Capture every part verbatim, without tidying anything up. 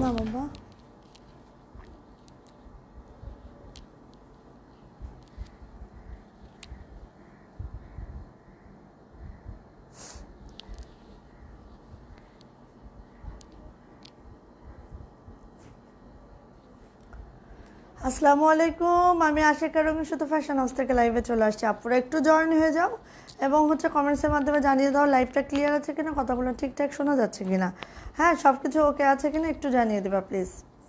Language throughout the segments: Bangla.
না বাবা আসসালামু আলাইকুম আমি আশিকা রঙিন সুতো ফ্যাশন হাউস থেকে লাইভে চলে আসছি আপুরা একটু জয়েন হয়ে যাও এবং হচ্ছে কমেন্টসের মাধ্যমে জানিয়ে দাও লাইভটা ক্লিয়ার আছে কিনা কথাগুলো ঠিকঠাক শোনা যাচ্ছে কিনা হ্যাঁ সব কিছু ওকে আছে কিনা একটু জানিয়ে দিবা প্লিজ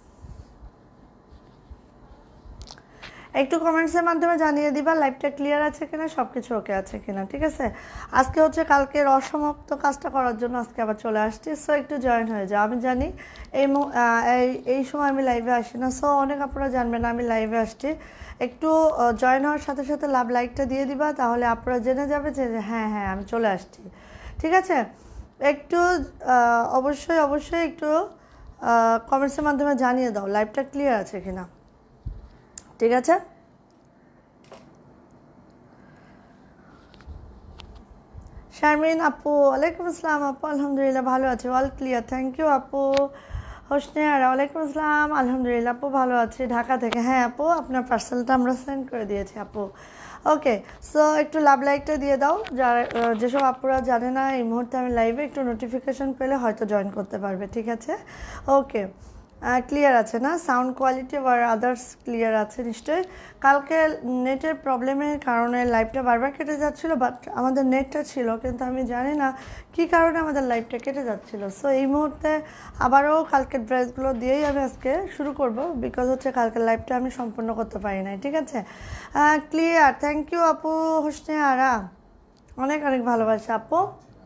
একটু কমেন্টসের মাধ্যমে জানিয়ে দিবা লাইভটা ক্লিয়ার আছে কিনা সব কিছু ওকে আছে কিনা ঠিক আছে আজকে হচ্ছে কালকের অসমাপ্ত কাজটা করার জন্য আজকে আবার চলে আসছি সো একটু জয়েন হয়ে যাও আমি জানি এই এই সময় আমি লাইভে আসি না সো অনেক আপনারা জানবেন আমি লাইভে আসছি একটু জয়েন হওয়ার সাথে সাথে লাভ লাইকটা দিয়ে দিবা তাহলে আপনারা জেনে যাবে যে হ্যাঁ হ্যাঁ আমি চলে আসছি ঠিক আছে একটু অবশ্যই অবশ্যই একটু কমেন্টসের মাধ্যমে জানিয়ে দাও লাইভটা ক্লিয়ার আছে কিনা ঠিক আছে শারমিন আপু ওয়ালাইকুম আসসালাম আপু আলহামদুলিল্লাহ ভালো আছি অল ক্লিয়ার থ্যাংক ইউ আপু হোসনিয়ারা ওয়ালাইকুম আসসালাম আলহামদুলিল্লাহ আপু ভালো আছি ঢাকা থেকে হ্যাঁ আপু আপনার পার্সেলটা আমরা সেন্ড করে দিয়েছি আপু ওকে সো একটু লাভ লাইকটা দিয়ে দাও যারা যেসব আপুরা জানে না এই মুহূর্তে আমি লাইভে একটু নোটিফিকেশন পেলে হয়তো জয়েন করতে পারবে ঠিক আছে ওকে ক্লিয়ার আছে না সাউন্ড কোয়ালিটি আর আদার্স ক্লিয়ার আছে নিশ্চয়ই কালকে নেটের প্রবলেমের কারণে লাইভটা বারবার কেটে যাচ্ছিল বাট আমাদের নেটটা ছিল কিন্তু আমি জানি না কী কারণে আমাদের লাইভটা কেটে যাচ্ছিল সো এই মুহূর্তে আবারও কালকের ড্রেসগুলো দিয়েই আমি আজকে শুরু করব বিকজ হচ্ছে কালকের লাইভটা আমি সম্পূর্ণ করতে পারি নাই ঠিক আছে ক্লিয়ার থ্যাংক ইউ আপু হোসনে আরা অনেক অনেক ভালোবাসা আপু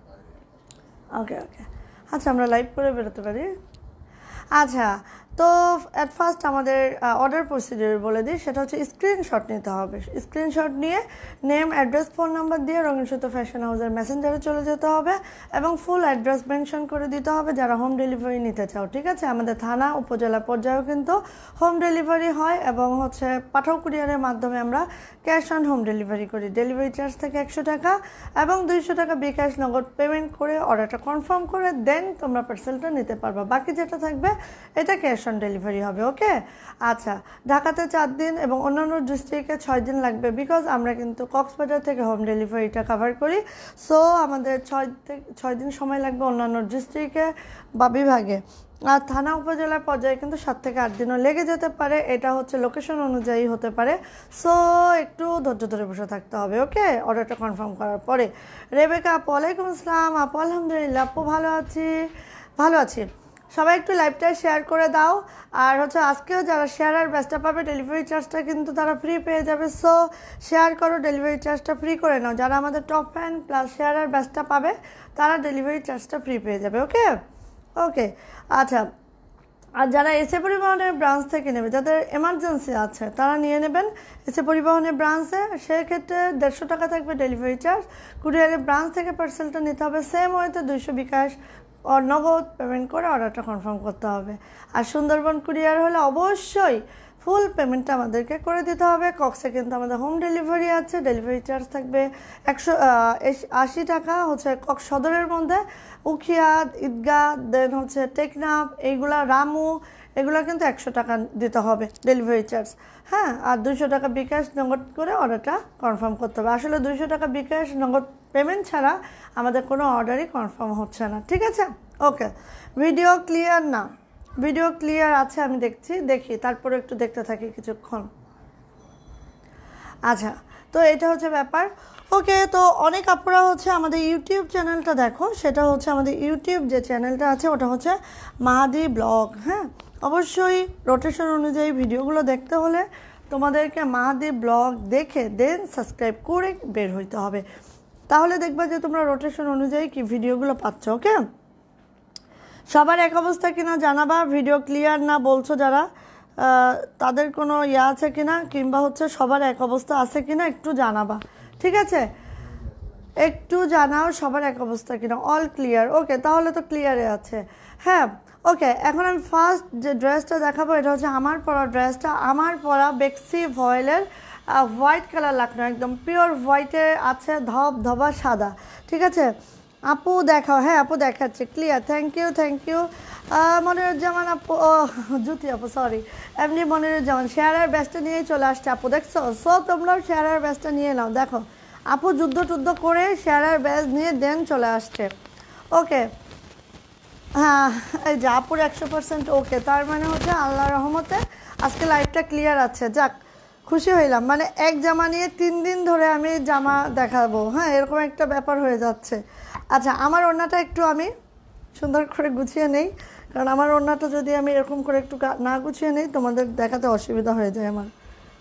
ওকে ওকে আচ্ছা আমরা লাইভ করে বেরোতে পারি আচ্ছা তো অ্যাট ফার্স্ট আমাদের অর্ডার প্রসিডিউর বলে দিই সেটা হচ্ছে স্ক্রিনশট নিতে হবে স্ক্রিনশট নিয়ে নেম অ্যাড্রেস ফোন নাম্বার দিয়ে রঙিন সুতো ফ্যাশন হাউসের মেসেঞ্জারে চলে যেতে হবে এবং ফুল অ্যাড্রেস মেনশন করে দিতে হবে যারা হোম ডেলিভারি নিতে চাও ঠিক আছে আমাদের থানা উপজেলা পর্যায়েও কিন্তু হোম ডেলিভারি হয় এবং হচ্ছে পাঠাও কুরিয়ারের মাধ্যমে আমরা ক্যাশ অন হোম ডেলিভারি করি ডেলিভারি চার্জ থেকে একশো টাকা এবং দুইশো টাকা বিকাশ নগদ পেমেন্ট করে অর্ডারটা কনফার্ম করে দেন তোমরা পার্সেলটা নিতে পারবা বাকি যেটা থাকবে এটা ক্যাশ অন ডেলিভারি হবে ওকে আচ্ছা ঢাকাতে চার দিন এবং অন্যান্য ডিস্ট্রিক্টে ছয় দিন লাগবে বিকজ আমরা কিন্তু কক্সবাজার থেকে হোম ডেলিভারিটা কভার করি সো আমাদের ছয় থেকে ছয় দিন সময় লাগবে অন্যান্য ডিস্ট্রিক্টে বা বিভাগে আর থানা উপজেলার পর্যায়ে কিন্তু সাত থেকে আট দিনও লেগে যেতে পারে এটা হচ্ছে লোকেশন অনুযায়ী হতে পারে সো একটু ধৈর্য ধরে বসে থাকতে হবে ওকে অর্ডারটা কনফার্ম করার পরে রেবেকা আপু ওয়ালাইকুম আসসালাম আপু আলহামদুলিল্লাহ আপু ভালো আছি ভালো আছি সবাই একটু লাইভটা শেয়ার করে দাও আর হচ্ছে আজকেও যারা শেয়ার আর ব্যাচটা পাবে ডেলিভারি চার্জটা কিন্তু তারা ফ্রি পেয়ে যাবে সো শেয়ার করো ডেলিভারি চার্জটা ফ্রি করে নাও যারা আমাদের টপ ফ্যান প্লাস শেয়ার আর ব্যাচটা পাবে তারা ডেলিভারি চার্জটা ফ্রি পেয়ে যাবে ওকে ওকে আচ্ছা আর যারা এসে পরিবহনের ব্রাঞ্চ থেকে নেবে যাদের এমার্জেন্সি আছে তারা নিয়ে নেবেন এসে পরিবহনের ব্রাঞ্চে সেক্ষেত্রে দেড়শো টাকা থাকবে ডেলিভারি চার্জ কুরিয়ারের ব্রাঞ্চ থেকে পার্সেলটা নিতে হবে সেম ওয়েতে দুইশো বিকাশ আর নগদ পেমেন্ট করে অর্ডারটা কনফার্ম করতে হবে আর সুন্দরবন কুরিয়ার হলে অবশ্যই ফুল পেমেন্টটা আমাদেরকে করে দিতে হবে কক্সে কিন্তু আমাদের হোম ডেলিভারি আছে ডেলিভারি চার্জ থাকবে একশো আশি টাকা হচ্ছে কক্স সদরের মধ্যে উখিয়া ঈদগাহ দেন হচ্ছে টেকনাফ এইগুলা রামু এগুলো কিন্তু একশো টাকা দিতে হবে ডেলিভারি চার্জ হ্যাঁ আর দুইশো টাকা বিকাশ নগদ করে অর্ডারটা কনফার্ম করতে হবে আসলে দুইশো টাকা বিকাশ নগদ পেমেন্ট ছাড়া আমাদের কোনো অর্ডারই কনফার্ম হচ্ছে না ঠিক আছে ওকে ভিডিও ক্লিয়ার না ভিডিও ক্লিয়ার আছে আমি দেখছি দেখি তারপরে একটু দেখতে থাকি কিছুক্ষণ আচ্ছা তো এটা হচ্ছে ব্যাপার ওকে তো অনেক আপুরা হচ্ছে আমাদের ইউটিউব চ্যানেলটা দেখো সেটা হচ্ছে আমাদের ইউটিউব যে চ্যানেলটা আছে ওটা হচ্ছে মাহাদি ব্লগ হ্যাঁ অবশ্যই রোটেশন অনুযায়ী ভিডিওগুলো দেখতে হলে তোমাদেরকে মাহাদি ব্লগ দেখে দেন সাবস্ক্রাইব করে বের হইতে হবে তাহলে দেখবা যে তোমরা রোটেশন অনুযায়ী কি ভিডিওগুলো পাচ্ছ ওকে সবার এক অবস্থা কিনা জানাবা ভিডিও ক্লিয়ার না বলছো যারা তাদের কোনো ইয়া আছে কিনা কিংবা হচ্ছে সবার এক অবস্থা আছে কিনা একটু জানাবা ঠিক আছে একটু জানাও সবার এক অবস্থা কিনা অল ক্লিয়ার ওকে তাহলে তো ক্লিয়ারে আছে হ্যাঁ ওকে এখন আমি ফার্স্ট যে ড্রেসটা দেখাবো এটা হচ্ছে আমার পরা ড্রেসটা আমার পরা বেক্সি ভয়েলের হোয়াইট কালার লাগানো একদম পিওর হোয়াইটে আছে ধব ধবা সাদা ঠিক আছে আপু দেখাও, হ্যাঁ আপু দেখাচ্ছে clear, thank you thank you. Moniruzzaman আপু, ও জ্যোতি আপু সরি, এমনি মনিরুজ্জামান শেয়ারের ব্যাচটা নিয়েই চলে আসছে আপু, দেখছো? সো তোমরাও শেয়ারের ব্যাচটা নিয়ে নাও। দেখো আপু যুদ্ধ টুদ্ধ করে শেয়ারের ব্যাচ নিয়ে দেন চলে আসছে। ওকে, হ্যাঁ এই যে আপুর একশো পার্সেন্ট ওকে, তার মানে হচ্ছে আল্লাহ রহমতে আজকে লাইভটা ক্লিয়ার আছে। যাক, খুশি হইলাম। মানে এক জামা নিয়ে তিন দিন ধরে আমি জামা দেখাবো, হ্যাঁ এরকম একটা ব্যাপার হয়ে যাচ্ছে। আচ্ছা, আমার ওড়নাটা একটু আমি সুন্দর করে গুছিয়ে নেই, কারণ আমার ওড়নাটা যদি আমি এরকম করে একটু না গুছিয়ে নেই তোমাদের দেখাতে অসুবিধা হয়ে যায় আমার।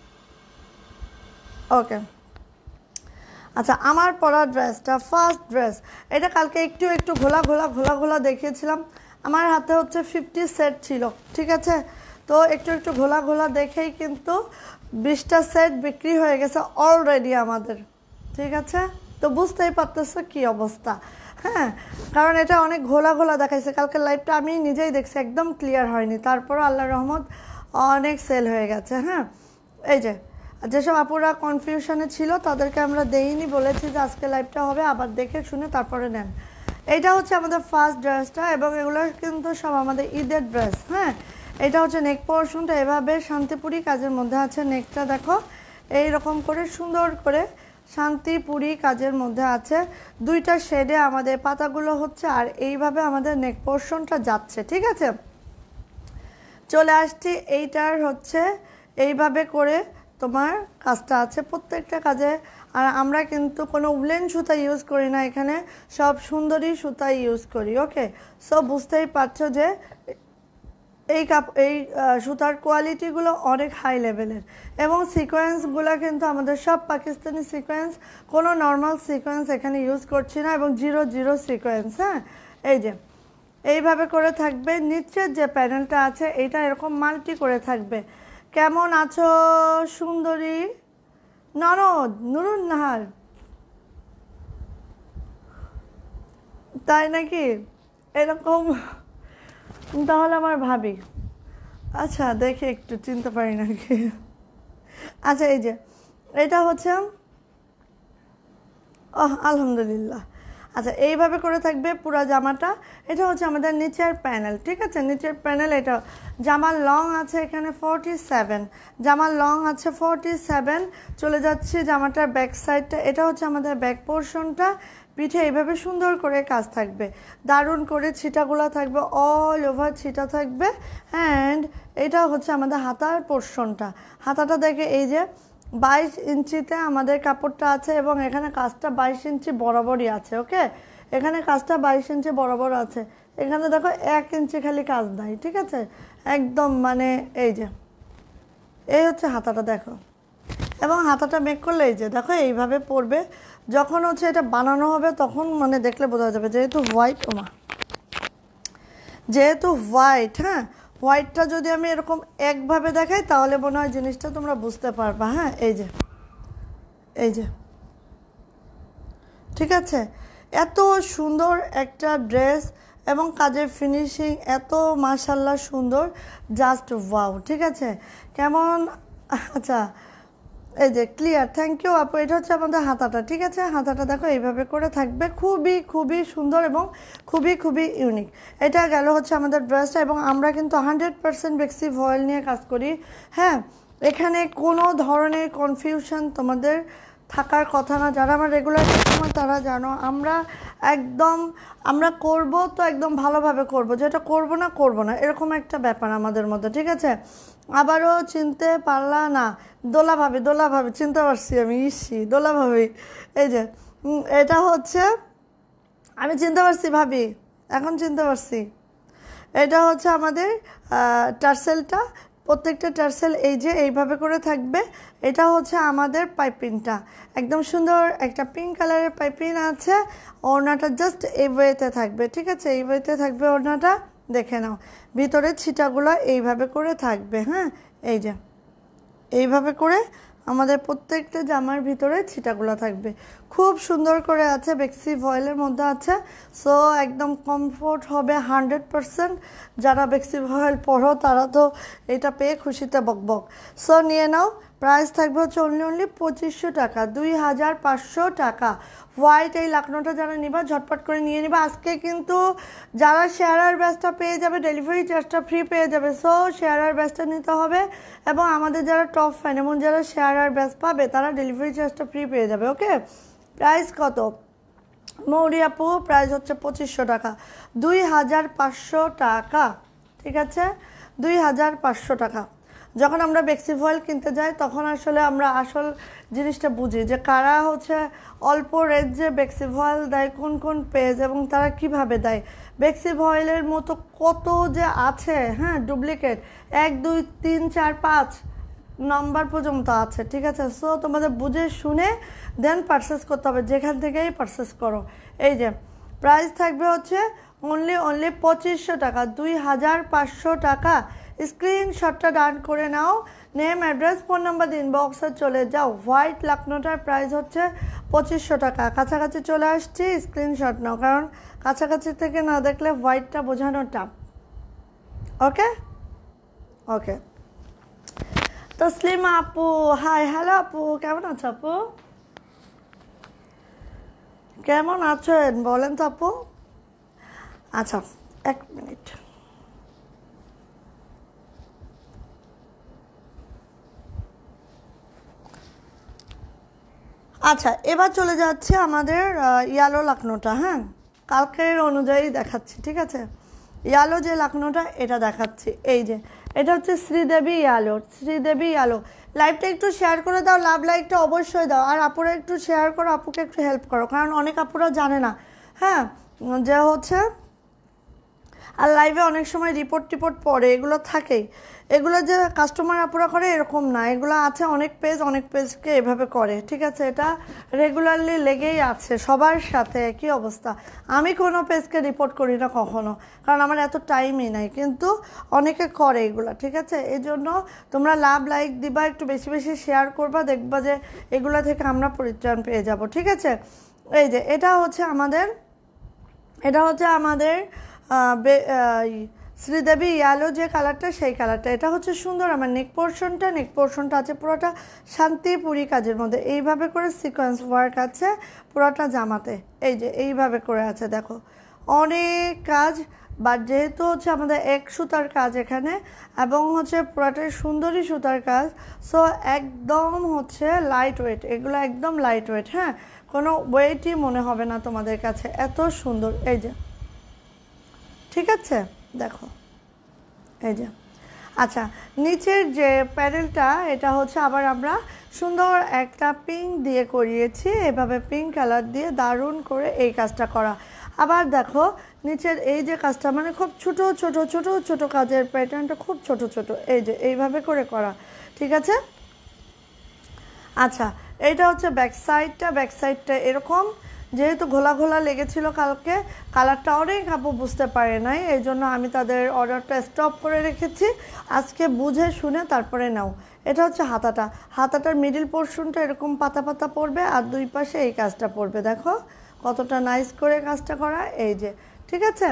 ওকে, আচ্ছা আমার পরা ড্রেসটা ফার্স্ট ড্রেস, এটা কালকে একটু একটু ঘোলা ঘোলা ঘোলা ঘোলা দেখিয়েছিলাম। আমার হাতে হচ্ছে ফিফটি সেট ছিল, ঠিক আছে? তো একটু একটু ঘোলা ঘোলা দেখেই কিন্তু বিশটা সেট বিক্রি হয়ে গেছে অলরেডি আমাদের, ঠিক আছে? তো বুঝতেই পারতেছো কী অবস্থা, হ্যাঁ কারণ এটা অনেক ঘোলা ঘোলা দেখাইছে। কালকে লাইভটা আমি নিজেই দেখছি, একদম ক্লিয়ার হয়নি, তারপরও আল্লাহর রহমত অনেক সেল হয়ে গেছে। হ্যাঁ এই যে যেসব আপুরা কনফিউশনে ছিল তাদেরকে আমরা দেইনি, বলেছি যে আজকে লাইভটা হবে, আবার দেখে শুনে তারপরে নেন। এইটা হচ্ছে আমাদের ফার্স্ট ড্রেসটা, এবং এগুলো কিন্তু সব আমাদের ঈদের ড্রেস। হ্যাঁ, এটা হচ্ছে নেক পোর্শনটা এভাবে শান্তিপুরি কাজের মধ্যে আছে। নেকটা দেখো এইরকম করে সুন্দর করে শান্তিপুরি কাজের মধ্যে আছে, দুইটা শেডে আমাদের পাতাগুলো হচ্ছে, আর এইভাবে আমাদের নেক পোর্শনটা যাচ্ছে, ঠিক আছে? চলে আসছি এইটার হচ্ছে এইভাবে করে তোমার কাজটা আছে প্রত্যেকটা কাজে। আর আমরা কিন্তু কোনো উলেন সুতা ইউজ করি না, এখানে সব সুন্দরী সুতা ইউজ করি। ওকে, সো বুঝতেই পারছো যে এই কাপ এই সুতার কোয়ালিটিগুলো অনেক হাই লেভেলের, এবং সিকোয়েন্সগুলো কিন্তু আমাদের সব পাকিস্তানি সিকোয়েন্স, কোনো নর্মাল সিকোয়েন্স এখানে ইউজ করছি না, এবং জিরো জিরো সিকোয়েন্স। হ্যাঁ এই যে এইভাবে করে থাকবে, নিচের যে প্যানেলটা আছে এইটা এরকম মাল্টি করে থাকবে। কেমন আছো সুন্দরী ননদ নুরুন নাহার? তাই নাকি? এরকম তাহলে আমার ভাবি, আচ্ছা দেখে একটু চিনতে পারি নাকি। আচ্ছা এই যে এটা হচ্ছে, ওহ আলহামদুলিল্লাহ। আচ্ছা এইভাবে করে থাকবে পুরো জামাটা। এটা হচ্ছে আমাদের নিচের প্যানেল, ঠিক আছে? নিচের প্যানেল। এটা জামার লং আছে এখানে ফর্টি সেভেন, জামার লং আছে ফর্টি সেভেন। চলে যাচ্ছে জামাটার ব্যাক সাইডটা, এটা হচ্ছে আমাদের ব্যাক পোর্শনটা। পিঠে এইভাবে সুন্দর করে কাজ থাকবে, দারুণ করে ছিটাগুলো থাকবে, অল ওভার ছিটা থাকবে। অ্যান্ড এটা হচ্ছে আমাদের হাতার পোর্শনটা। হাতাটা দেখে এই যে বাইশ ইঞ্চিতে আমাদের কাপড়টা আছে, এবং এখানে কাজটা বাইশ ইঞ্চি বরাবরই আছে। ওকে, এখানে কাজটা বাইশ ইঞ্চি বরাবর আছে, এখানে দেখো এক ইঞ্চি খালি কাজ নাই, ঠিক আছে? একদম মানে এই যে এই হচ্ছে হাতাটা দেখো, এবং হাতাটা মেক করলে এই যে দেখো এইভাবে পরবে। যখন হচ্ছে এটা বানানো হবে তখন মানে দেখলে বোঝা যাবে, যেহেতু হোয়াইট, ওমা যেহেতু হোয়াইট, হ্যাঁ হোয়াইটটা যদি আমি এরকম একভাবে দেখাই তাহলে মনে হয় জিনিসটা তোমরা বুঝতে পারবা। হ্যাঁ এই যে এই যে ঠিক আছে, এত সুন্দর একটা ড্রেস, এবং কাজের ফিনিশিং এত মাশাল্লাহ সুন্দর, জাস্ট ওয়াও, ঠিক আছে? কেমন? আচ্ছা এই যে ক্লিয়ার, থ্যাংক ইউ আপু। এটা হচ্ছে আমাদের হাতাটা, ঠিক আছে? হাতাটা দেখো এইভাবে করে থাকবে, খুবই খুবই সুন্দর এবং খুবই খুবই ইউনিক। এটা গেল হচ্ছে আমাদের ড্রেসটা, এবং আমরা কিন্তু হান্ড্রেড পারসেন্ট বেক্সি ভয়েল নিয়ে কাজ করি। হ্যাঁ, এখানে কোনো ধরনের কনফিউশন তোমাদের থাকার কথা না। যারা আমার রেগুলার কাস্টমার তারা জানো, আমরা একদম আমরা করব তো একদম ভালোভাবে করব, যেটা করব না করব না, এরকম একটা ব্যাপার আমাদের মধ্যে, ঠিক আছে? আবারও চিনতে পারলা না? দোলা ভাবি, দোলা ভাবি চিনতে পারছি আমি, ইসি দোলা ভাবি। এই যে এটা হচ্ছে, আমি চিনতে পারছি ভাবি, এখন চিনতে পারছি। এটা হচ্ছে আমাদের টার্সেলটা, প্রত্যেকটা টার্সেল এই যে এইভাবে করে থাকবে। এটা হচ্ছে আমাদের পাইপিংটা, একদম সুন্দর একটা পিঙ্ক কালারের পাইপিং আছে। ওড়নাটা জাস্ট এই ওয়েতে থাকবে, ঠিক আছে? এই ওয়েতে থাকবে ওড়নাটা, দেখে নাও ভিতরে ছিটাগুলো এইভাবে করে থাকবে। হ্যাঁ এই যে এইভাবে করে আমাদের প্রত্যেকটা জামার ভিতরে ছিটাগুলো থাকবে, খুব সুন্দর করে আছে, বেক্সি ভয়েলের মধ্যে আছে। সো একদম কমফোর্ট হবে হান্ড্রেড পারসেন্ট। যারা বেক্সি ভয়েল পড়ো তারা তো এটা পেয়ে খুশিতে বকবক। সো নিয়ে নাও, প্রাইস থাকবে হচ্ছে অনলি অনলি পঁচিশশো টাকা, দুই হাজার পাঁচশো টাকা। হোয়াইট এই লাকনোটা যারা নিবা ঝটপট করে নিয়ে নিবা। আজকে কিন্তু যারা শেয়ারার ব্যাচটা পেয়ে যাবে ডেলিভারি চার্জটা ফ্রি পেয়ে যাবে। সো শেয়ারার ব্যাচটা নিতে হবে, এবং আমাদের যারা টপ ফ্যান এবং যারা শেয়ারার ব্যাচ পাবে তারা ডেলিভারি চার্জটা ফ্রি পেয়ে যাবে। ওকে, প্রাইস কত? মৌরি আপু প্রাইস হচ্ছে পঁচিশশো টাকা, দুই হাজার পাঁচশো টাকা। ঠিক আছে, দুই হাজার পাঁচশো টাকা। যখন আমরা বেক্সি ফয়েল কিনতে যাই তখন আসলে আমরা আসল জিনিসটা বুঝি যে কারা হচ্ছে অল্প রেঞ্জে বেক্সি ফয়েল দেয়, কোন কোন পেজ এবং তারা কিভাবে দেয়। বেক্সি ফয়েলের মতো কত যে আছে, হ্যাঁ, ডুপ্লিকেট এক দুই তিন চার পাঁচ নাম্বার পর্যন্ত আছে। ঠিক আছে, সো তোমাদের বুঝে শুনে দেন পারচেস করতে হবে, যেখান থেকেই পারচেস করো। এই যে প্রাইস থাকবে হচ্ছে অনলি অনলি পঁচিশশো টাকা, দুই হাজার পাঁচশো টাকা। স্ক্রিনশটটা ডান করে নাও, নেম অ্যাড্রেস ফোন নাম্বার দিন বক্সে চলে যাও। হোয়াইট লাকনোটার প্রাইস হচ্ছে পঁচিশশো টাকা। কাছাকাছি চলে আসছি, স্ক্রিনশট নাও, কারণ কাছাকাছি থেকে না দেখলে হোয়াইটটা বোঝানো টাফ। ওকে ওকে তসলিমা আপু হাই, হ্যালো আপু, কেমন আছো আপু? কেমন আছেন বলেন তো আপু? আচ্ছা এক মিনিট। আচ্ছা, এবার চলে যাচ্ছে আমাদের ইয়ালো লাকনোটা। হ্যাঁ, কালকের অনুযায়ী দেখাচ্ছি। ঠিক আছে, ইয়ালো যে লাকনোটা এটা দেখাচ্ছি। এই যে এটা হচ্ছে শ্রীদেবী ইয়ালো, শ্রীদেবী ইয়ালো। লাইভটা একটু শেয়ার করে দাও, লাভ লাইকটা অবশ্যই দাও, আর আপুরা একটু শেয়ার করো, আপুকে একটু হেল্প করো, কারণ অনেক আপুরা জানে না। হ্যাঁ, যে হচ্ছে আর লাইভে অনেক সময় রিপোর্ট টিপোর্ট পড়ে, এগুলো থাকেই। এগুলো যে কাস্টমার আপুরা করে এরকম না, এগুলো আছে অনেক পেজ, অনেক পেজকে এভাবে করে। ঠিক আছে, এটা রেগুলারলি লেগেই আছে সবার সাথে, একই অবস্থা। আমি কোনো পেজকে রিপোর্ট করি না কখনো, কারণ আমার এত টাইমই নাই, কিন্তু অনেকে করে এগুলো। ঠিক আছে, এই জন্য তোমরা লাভ লাইক দিবা, একটু বেশি বেশি শেয়ার করবা, দেখবা যে এগুলো থেকে আমরা পরিত্রাণ পেয়ে যাব। ঠিক আছে, এই যে এটা হচ্ছে আমাদের এটা হচ্ছে আমাদের শ্রীদেবী ইয়ালো যে কালারটা, সেই কালারটা। এটা হচ্ছে সুন্দর আমার নেক পোর্শনটা, নেক পোর্শনটা আছে পুরোটা শান্তিপুরি কাজের মধ্যে। এইভাবে করে সিকোয়েন্স ওয়ার্ক আছে পুরোটা জামাতে। এই যে এইভাবে করে আছে, দেখো অনেক কাজ। বাট যেহেতু হচ্ছে আমাদের এক সুতার কাজ এখানে, এবং হচ্ছে পুরোটাই সুন্দরী সুতার কাজ, সো একদম হচ্ছে লাইট ওয়েট, এগুলো একদম লাইট ওয়েট। হ্যাঁ, কোনো ওয়েটই মনে হবে না তোমাদের কাছে, এত সুন্দর। এই যে ঠিক আছে, দেখো এই যে। আচ্ছা, নিচের যে প্যানেলটা এটা হচ্ছে আবার আমরা সুন্দর একটা পিঙ্ক দিয়ে করিয়েছি, এভাবে পিঙ্ক কালার দিয়ে দারুণ করে এই কাজটা করা। আবার দেখো নিচের এই যে কাজটা, মানে খুব ছোট ছোট ছোট ছোট কাজের প্যাটার্নটা খুব ছোট ছোট, এই যে এইভাবে করে করা। ঠিক আছে, আচ্ছা এইটা হচ্ছে ব্যাক সাইডটা। ব্যাক সাইডটা এরকম, যেহেতু ঘোলা ঘোলা লেগেছিল কালকে, কালারটা অনেক আপু বুঝতে পারে নাই, এই জন্য আমি তাদের অর্ডারটা স্টপ করে রেখেছি। আজকে বুঝে শুনে তারপরে নাও। এটা হচ্ছে হাতাটা, হাতাটার মিডিল পোর্শনটা এরকম পাতা পাতা পড়বে, আর দুই পাশে এই কাজটা পড়বে। দেখো কতটা নাইস করে কাজটা করা, এই যে। ঠিক আছে,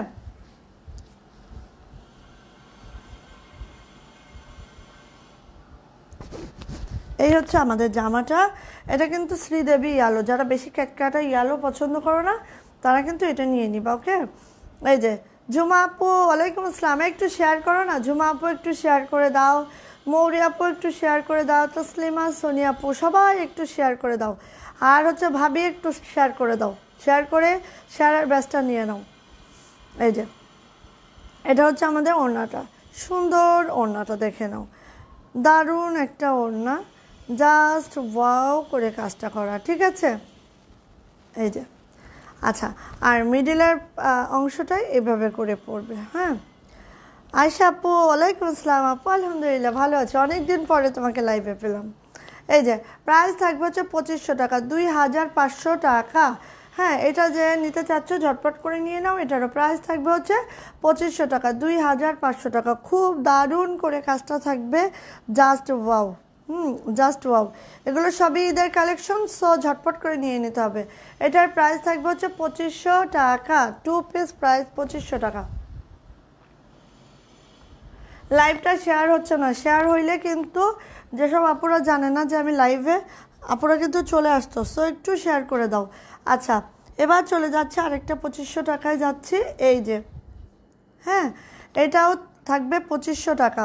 এই হচ্ছে আমাদের জামাটা। এটা কিন্তু শ্রীদেবী ইয়ালো, যারা বেশি ক্যাটকাটা ইয়ালো পছন্দ করো না তারা কিন্তু এটা নিয়ে নিবা। ওকে, এই যে ঝুমা আপু ওয়ালাইকুম আসসালাম, একটু শেয়ার করো না। ঝুমা আপু একটু শেয়ার করে দাও, মৌরি আপু একটু শেয়ার করে দাও, তসলিমা, সোনিয়া আপু সবাই একটু শেয়ার করে দাও, আর হচ্ছে ভাবি একটু শেয়ার করে দাও। শেয়ার করে শেয়ারের ব্যাচটা নিয়ে নাও। এই যে এটা হচ্ছে আমাদের ওড়নাটা, সুন্দর ওড়নাটা দেখে নাও, দারুণ একটা ওড়না, জাস্ট ওয়াও করে কাজটা করা। ঠিক আছে, এই যে। আচ্ছা, আর মিডিলের অংশটাই এভাবে করে পড়বে। হ্যাঁ, আয়শা আপু ওয়ালাইকুম আসসালাম আপু, আলহামদুলিল্লাহ ভালো আছে, অনেক দিন পরে তোমাকে লাইভে পেলাম। এই যে প্রাইস থাকবে হচ্ছে পঁচিশশো টাকা, দুই হাজার পাঁচশো টাকা। হ্যাঁ, এটা যে নিতে চাচ্ছ ঝটপট করে নিয়ে নাও, এটারও প্রাইস থাকবে হচ্ছে পঁচিশশো টাকা, দুই হাজার পাঁচশো টাকা। খুব দারুণ করে কাজটা থাকবে, just wow. Hmm, just wow. এগুলো সবই ঈদের কালেকশন, সো ঝটপট করে নিয়ে নিতে হবে। এটার প্রাইস থাকবে হচ্ছে পঁচিশশো টাকা, টু পিস প্রাইস পঁচিশশো টাকা। লাইভটা শেয়ার হচ্ছে না, শেয়ার হইলে কিন্তু যেসব আপুরা জানে না যে আমি লাইভে, আপুরা কিন্তু চলে আসতো। সো একটু শেয়ার করে দাও। আচ্ছা, এবার চলে যাচ্ছে আরেকটা পঁচিশশো টাকায় যাচ্ছি, এই যে, হ্যাঁ এটাও থাকবে পঁচিশশো টাকা।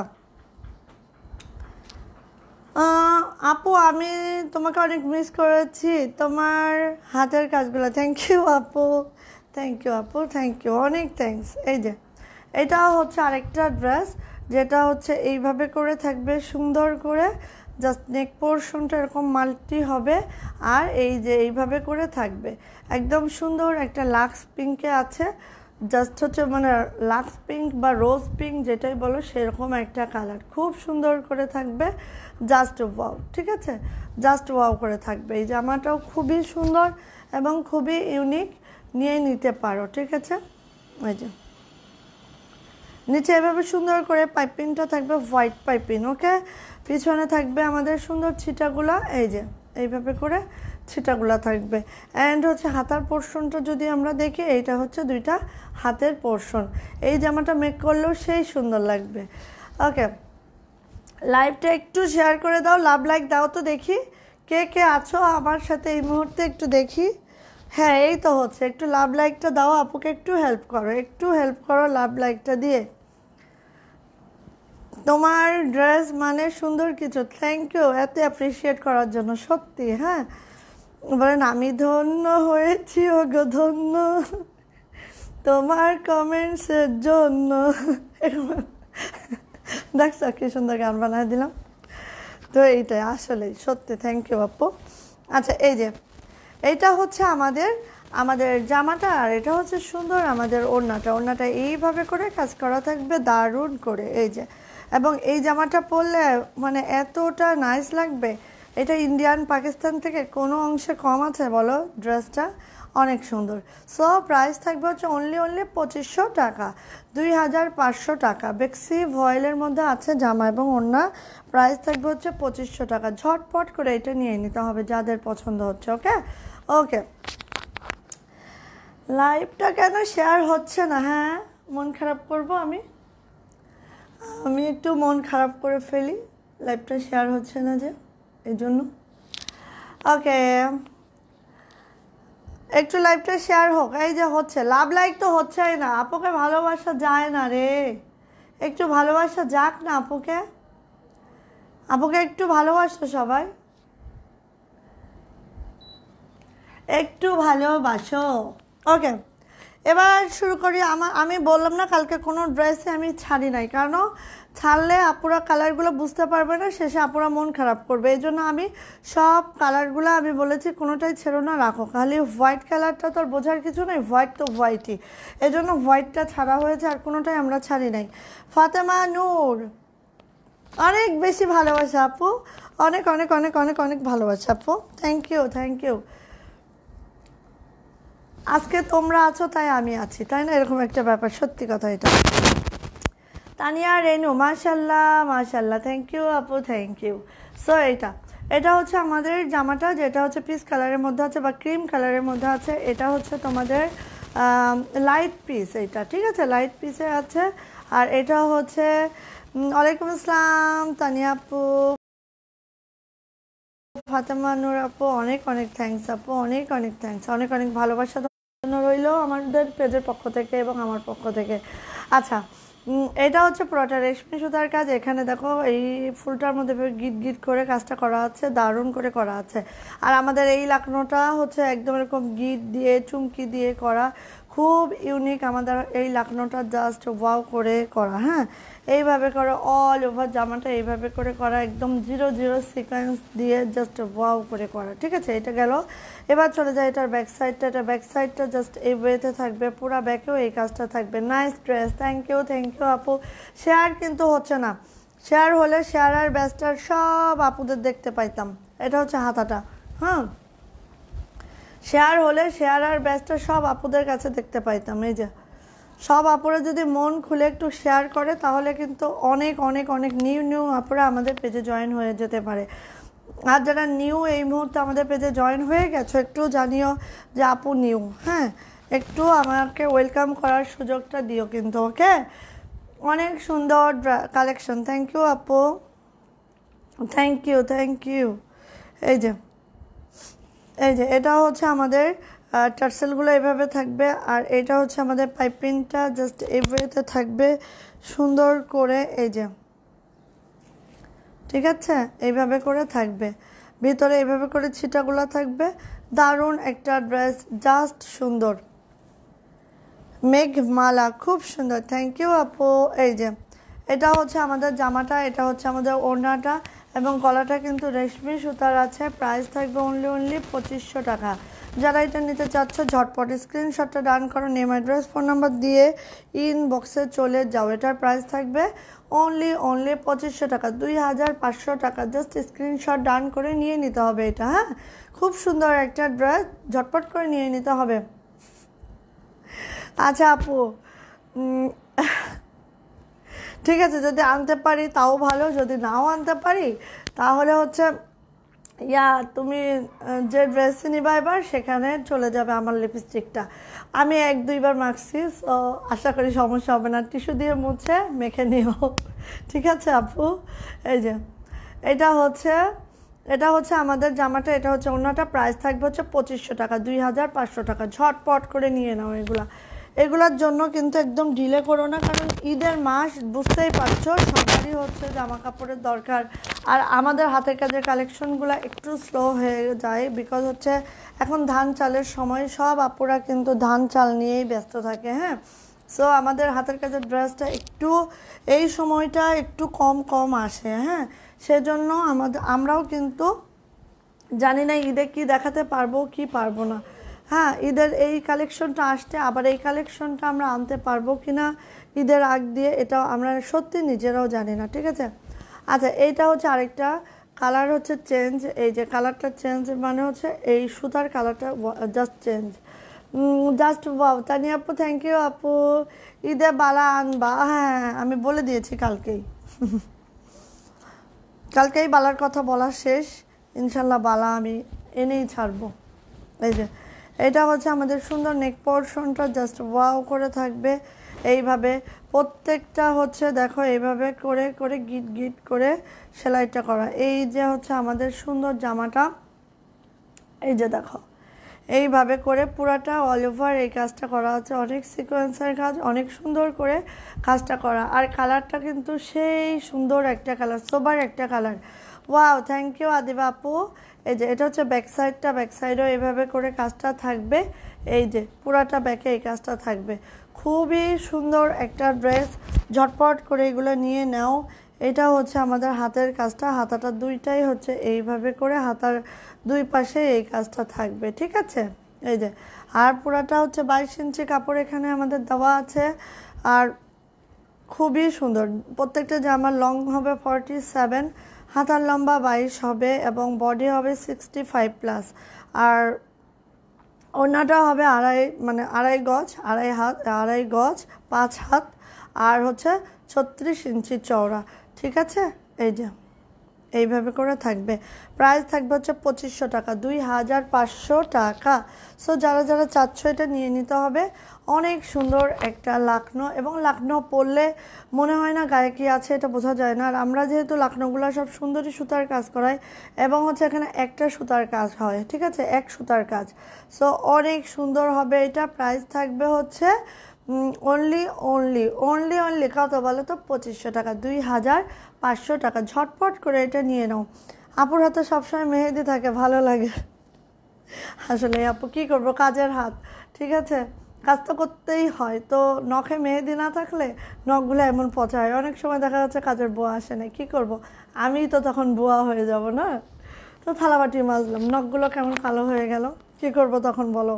আপু আমি তোমাকে অনেক মিস করেছি, তোমার হাতের কাজগুলো। থ্যাংক ইউ আপু, থ্যাংক ইউ আপু, থ্যাংক ইউ, অনেক থ্যাংকস। এই যে এটাও হচ্ছে আরেকটা ড্রেস, যেটা হচ্ছে এইভাবে করে থাকবে সুন্দর করে, জাস্ট নেক পোর্শনটা এরকম মাল্টি হবে, আর এই যে এইভাবে করে থাকবে একদম সুন্দর একটা লাক্স পিঙ্কে আছে, জাস্ট হচ্ছে মানে লাক্স পিঙ্ক বা রোজ পিঙ্ক যেটাই বলো সেরকম একটা কালার, খুব সুন্দর করে থাকবে, জাস্ট ওয়াও। ঠিক আছে, জাস্ট ওয়াও করে থাকবে। এই জামাটাও খুবই সুন্দর এবং খুবই ইউনিক, নিয়ে নিতে পারো। ঠিক আছে, এই যে নিচে এভাবে সুন্দর করে পাইপিংটা থাকবে, হোয়াইট পাইপিং। ওকে, পিছনে থাকবে আমাদের সুন্দর ছিটাগুলা, এই যে এইভাবে করে ছিটাগুলা থাকবে। অ্যান্ড হচ্ছে হাতার পোর্শনটা যদি আমরা দেখি, এইটা হচ্ছে দুইটা হাতের পোর্শন। এই জামাটা মেক করলেও সেই সুন্দর লাগবে। ওকে, লাইভটা একটু শেয়ার করে দাও, লাভ লাইক দাও তো দেখি কে কে আছো আমার সাথে এই মুহূর্তে, একটু দেখি। হ্যাঁ এই তো হচ্ছে, একটু লাভ লাইকটা দাও, আপুকে একটু হেল্প করো, একটু হেল্প করো লাভ লাইকটা দিয়ে। তোমার ড্রেস মানে সুন্দর কিছু, থ্যাংক ইউ এত অ্যাপ্রিসিয়েট করার জন্য, সত্যি। হ্যাঁ বলেন আমি ধন্য হয়েছি, ও গো ধন্য তোমার কমেন্টসের জন্য। দেখছো কি সুন্দর গান বানায় দিলাম। তো এইটাই আসলে সত্যি, থ্যাংক ইউ আপু। আচ্ছা, এই যে এইটা হচ্ছে আমাদের আমাদের জামাটা, আর এটা হচ্ছে সুন্দর আমাদের ওড়নাটা। ওড়নাটা এইভাবে করে কাজ করা থাকবে দারুণ করে, এই যে। এবং এই জামাটা পরলে মানে এতটা নাইস লাগবে। এটা ইন্ডিয়ান পাকিস্তান থেকে কোনো অংশে কম আছে বলো? ড্রেসটা অনেক সুন্দর। সো প্রাইস থাকবে হচ্ছে অনলি অনলি পঁচিশশো টাকা, দুই হাজার পাঁচশো টাকা। বেক্সি ভয়েলের মধ্যে আছে জামা এবং ওড়না, প্রাইস থাকবে হচ্ছে পঁচিশশো টাকা। ঝটপট করে এটা নিয়ে নিতে হবে যাদের পছন্দ হচ্ছে। ওকে ওকে, লাইভটা কেন শেয়ার হচ্ছে না? হ্যাঁ মন খারাপ করবো আমি আমি একটু মন খারাপ করে ফেলি, লাইভটা শেয়ার হচ্ছে না যে, এই জন্য। ওকে, একটু লাইভটা শেয়ার হোক। এই যে হচ্ছে, লাভ লাইক তো হচ্ছেই না, আপুকে ভালোবাসা যায় না রে, একটু ভালোবাসা যাক না আপুকে, আপুকে একটু ভালোবাসো সবাই, একটু ভালোবাসো। ওকে, এবার শুরু করি। আমার আমি বললাম না কালকে কোনো ড্রেসে আমি ছাড়ি নাই, কারণ ছাড়লে আপুরা কালারগুলো বুঝতে পারবে না, শেষে আপুরা মন খারাপ করবে। এই জন্য আমি সব কালারগুলো আমি বলেছি কোনোটাই ছেড়ো না, রাখো। খালি হোয়াইট কালারটা তো আর বোঝার কিছু নেই, হোয়াইট তো হোয়াইটই, এই জন্য হোয়াইটটা ছাড়া হয়েছে, আর কোনোটাই আমরা ছাড়ি নাই। ফাতেমা নূর, অনেক বেশি ভালোবাসা আপু, অনেক অনেক অনেক অনেক অনেক ভালোবাসা আপু, থ্যাংক ইউ থ্যাংক ইউ। আজকে তোমরা আছো তাই আমি আছি, তাই না? এরকম একটা ব্যাপার, সত্যি কথা এটা। তানিয়া রেনু, মাশাল্লাহ মাশাল্লাহ, থ্যাংক ইউ আপু, থ্যাংক ইউ। সো এটা এটা হচ্ছে আমাদের জামাটা, যেটা হচ্ছে পিস কালারের মধ্যে আছে বা ক্রিম কালারের মধ্যে আছে। এটা হচ্ছে তোমাদের লাইট পিস, এটা ঠিক আছে, লাইট পিসে আছে। আর এটা হচ্ছে, ওয়ালাইকুম আসসালাম তানিয়া আপু, ফাতেমা নূর আপু, অনেক অনেক থ্যাংকস আপু, অনেক অনেক থ্যাংকস, অনেক অনেক ভালোবাসা রইল আমাদের পেজের পক্ষ থেকে এবং আমার পক্ষ থেকে। আচ্ছা, এটা হচ্ছে পুরোটা রেশমি সুতার কাজ। এখানে দেখো এই ফুলটার মধ্যে গিট গিট করে কাজটা করা আছে, দারুণ করে করা আছে। আর আমাদের এই লাকনোটা হচ্ছে একদম এরকম গিট দিয়ে চুমকি দিয়ে করা, খুব ইউনিক আমাদের এই লাকনোটা, জাস্ট ওয়াও করে করা। হ্যাঁ, এইভাবে করে অল ওভার জামাটা এইভাবে করে করা, একদম জিরো জিরো সিকোয়েন্স দিয়ে জাস্ট ওয়াও করে করা। ঠিক আছে, এটা গেল। এবার চলে যায় এটার ব্যাক সাইডটা। এটা ব্যাক সাইডটা জাস্ট এই ওয়েতে থাকবে, পুরো ব্যাকেও এই কাজটা থাকবে। Nice dress, thank you thank you আপু। শেয়ার কিন্তু হচ্ছে না, শেয়ার হলে শেয়ার আর ব্যাস্টার সব আপুদের দেখতে পাইতাম। এটা হচ্ছে হাতাটা, হ্যাঁ, শেয়ার হলে শেয়ার আর ব্যাস্টার সব আপুদের কাছে দেখতে পাইতাম। এই যে সব আপুরা যদি মন খুলে একটু শেয়ার করে, তাহলে কিন্তু অনেক অনেক অনেক নিউ নিউ আপুরা আমাদের পেজে জয়েন হয়ে যেতে পারে। আর যারা নিউ এই মুহূর্তে আমাদের পেজে জয়েন হয়ে গেছো, একটু জানিও যে আপু নিউ, হ্যাঁ, একটু আমাকে ওয়েলকাম করার সুযোগটা দিও কিন্তু। ওকে, অনেক সুন্দর কালেকশন। থ্যাংক ইউ আপু, থ্যাংক ইউ থ্যাংক ইউ। এই যে এই যে এটা হচ্ছে আমাদের টার্সেলগুলো এভাবে থাকবে, আর এটা হচ্ছে আমাদের পাইপিংটা জাস্ট এইভাবে থাকবে সুন্দর করে। এই যে ঠিক আছে, এইভাবে করে থাকবে, ভিতরে এইভাবে করে ছিটাগুলো থাকবে। দারুণ একটা ড্রেস, জাস্ট সুন্দর। মেঘমালা খুব সুন্দর, থ্যাংক ইউ আপু। এই যে এটা হচ্ছে আমাদের জামাটা, এটা হচ্ছে আমাদের ওড়নাটা, এবং গলাটা কিন্তু রেশমি সুতার আছে। প্রাইস থাকবে অনলি অনলি পঁচিশশো টাকা। যারা এটা নিতে চাচ্ছ ঝটপট স্ক্রিনশটটা ডান করো, নেম অ্যাড্রেস ফোন নাম্বার দিয়ে ইনবক্সে চলে যাও। এটার প্রাইস থাকবে অনলি অনলি পঁচিশশো টাকা, দুই হাজার পাঁচশো টাকা। জাস্ট স্ক্রিনশট ডান করে নিয়ে নিতে হবে এটা। হ্যাঁ, খুব সুন্দর একটা ড্রেস, ঝটপট করে নিয়ে নিতে হবে। আচ্ছা আপু, ঠিক আছে, যদি আনতে পারি তাও ভালো, যদি নাও আনতে পারি তাহলে হচ্ছে ইয়া তুমি যে ড্রেস নিবা এবার সেখানে চলে যাবে আমার লিপস্টিকটা। আমি এক দুইবার মাখছি, সো আশা করি সমস্যা হবে না। টিস্যু দিয়ে মুছে মেখে নিও, ঠিক আছে আপু। এই যে এটা হচ্ছে এটা হচ্ছে আমাদের জামাটা, এটা হচ্ছে অন্যটা। প্রাইস থাকবে হচ্ছে পঁচিশশো টাকা, দুই হাজার পাঁচশো টাকা। ঝটপট করে নিয়ে নাও এগুলা। এগুলোর জন্য কিন্তু একদম ডিলে করো না, কারণ ঈদের মাস, বুঝতেই পারছো, সবারই হচ্ছে জামা কাপড়ের দরকার। আর আমাদের হাতের কাজের কালেকশনগুলো একটু স্লো হয়ে যায়, বিকজ হচ্ছে এখন ধান চালের সময়, সব আপুরা কিন্তু ধান চাল নিয়েই ব্যস্ত থাকে। হ্যাঁ, সো আমাদের হাতের কাজের ড্রেসটা একটু এই সময়টা একটু কম কম আসে। হ্যাঁ, সেজন্য আমাদের আমরাও কিন্তু জানি না ঈদে কি দেখাতে পারবো কি পারবো না। হ্যাঁ, ঈদের এই কালেকশনটা আসছে, আবার এই কালেকশনটা আমরা আনতে পারবো কি না ঈদের আগ দিয়ে, এটাও আমরা সত্যি নিজেরাও জানি না। ঠিক আছে, আচ্ছা এইটা হচ্ছে আরেকটা কালার হচ্ছে চেঞ্জ। এই যে কালারটা চেঞ্জ মানে হচ্ছে এই সুতার কালারটা just change, just wow. Tania আপু থ্যাংক ইউ আপু। ঈদে বালা আনবা? হ্যাঁ, আমি বলে দিয়েছি কালকেই কালকেই বালার কথা বলা শেষ। ইনশাল্লাহ বালা আমি এনেই ছাড়বো। এই যে এটা হচ্ছে আমাদের সুন্দর নেক পোর্শনটা, জাস্ট ওয়াও করে থাকবে এইভাবে। প্রত্যেকটা হচ্ছে দেখো এইভাবে করে করে গিট গিট করে সেলাইটা করা। এই যে হচ্ছে আমাদের সুন্দর জামাটা, এই যে দেখো এইভাবে করে পুরাটা অল ওভার এই কাজটা করা আছে। অনেক সিকোয়েন্সের কাজ, অনেক সুন্দর করে কাজটা করা। আর কালারটা কিন্তু সেই সুন্দর একটা কালার, সোবার একটা colour. Wow, thank you Adiba আপু। এই যে এটা হচ্ছে ব্যাক সাইডটা, ব্যাক সাইডেও এইভাবে করে কাজটা থাকবে। এই যে পুরাটা ব্যাকে এই কাজটা থাকবে। খুবই সুন্দর একটা ড্রেস, ঝটপট করে এগুলো নিয়ে নাও। এটা হচ্ছে আমাদের হাতের কাজটা, হাতাটা দুইটাই হচ্ছে এইভাবে করে হাতার দুই পাশে এই কাজটা থাকবে। ঠিক আছে, এই যে আর পুরাটা হচ্ছে বাইশ ইঞ্চি কাপড় এখানে আমাদের দেওয়া আছে। আর খুবই সুন্দর, প্রত্যেকটা জামার লং হবে ফর্টি সেভেন, হাতার লম্বা বাইশ হবে, এবং বডি হবে সিক্সটি ফাইভ প্লাস। আর ওড়নাটা হবে আড়াই মানে আড়াই গজ, আড়াই হাত আড়াই গজ পাঁচ হাত, আর হচ্ছে ছত্রিশ ইঞ্চি চওড়া। ঠিক আছে, এই যে এইভাবে করে থাকবে। প্রাইস থাকবে হচ্ছে পঁচিশশো টাকা, দুই হাজার পাঁচশো টাকা। সো যারা যারা চাচ্ছ এটা নিয়ে নিতে হবে। অনেক সুন্দর একটা লাকনো, এবং লাকনো পরলে মনে হয় না গায়ে কি আছে, এটা বোঝা যায় না। আর আমরা যেহেতু লাকনোগুলো সব সুন্দরী সুতার কাজ করাই, এবং হচ্ছে এখানে একটা সুতার কাজ হয়। ঠিক আছে, এক সুতার কাজ। সো অনেক সুন্দর হবে এটা। প্রাইস থাকবে হচ্ছে অনলি অনলি অনলি অনলি কত বলো তো? পঁচিশশো টাকা, দুই হাজার পাঁচশো টাকা। ঝটপট করে এটা নিয়ে নাও। আপুর হাতে সবসময় মেহেদি থাকে, ভালো লাগে আসলে। আপু কী করবো, কাজের হাত। ঠিক আছে, কাজ তো করতেই হয়, তো নখে মেহেদি না থাকলে নখগুলো এমন পচা হয়। অনেক সময় দেখা যাচ্ছে কাজের বুয়া আসে না, কী করবো, আমিই তো তখন বুয়া হয়ে যাব না। তো থালাবাটি মাজলাম, নখগুলো কেমন কালো হয়ে গেল, কী করবো তখন বলো?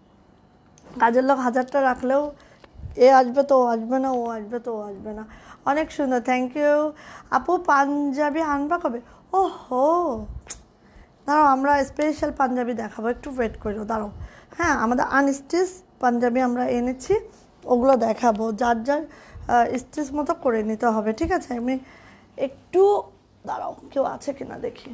কাজের লোক হাজারটা রাখলেও এ আসবে তো ও আসবে না, ও আসবে তো ও আসবে না। অনেক সুন্দর, থ্যাংক ইউ আপু। পাঞ্জাবি আনবা কবে? ও হো, দাঁড়াও, আমরা স্পেশাল পাঞ্জাবি দেখাবো, একটু ওয়েট করো, দাঁড়াও। হ্যাঁ, আমাদের আনস্টিচ পাঞ্জাবি আমরা এনেছি, ওগুলো দেখাবো। যার যার স্টিচ মতো করে নিতে হবে। ঠিক আছে, আমি একটু দাঁড়াও, কেউ আছে কিনা দেখি।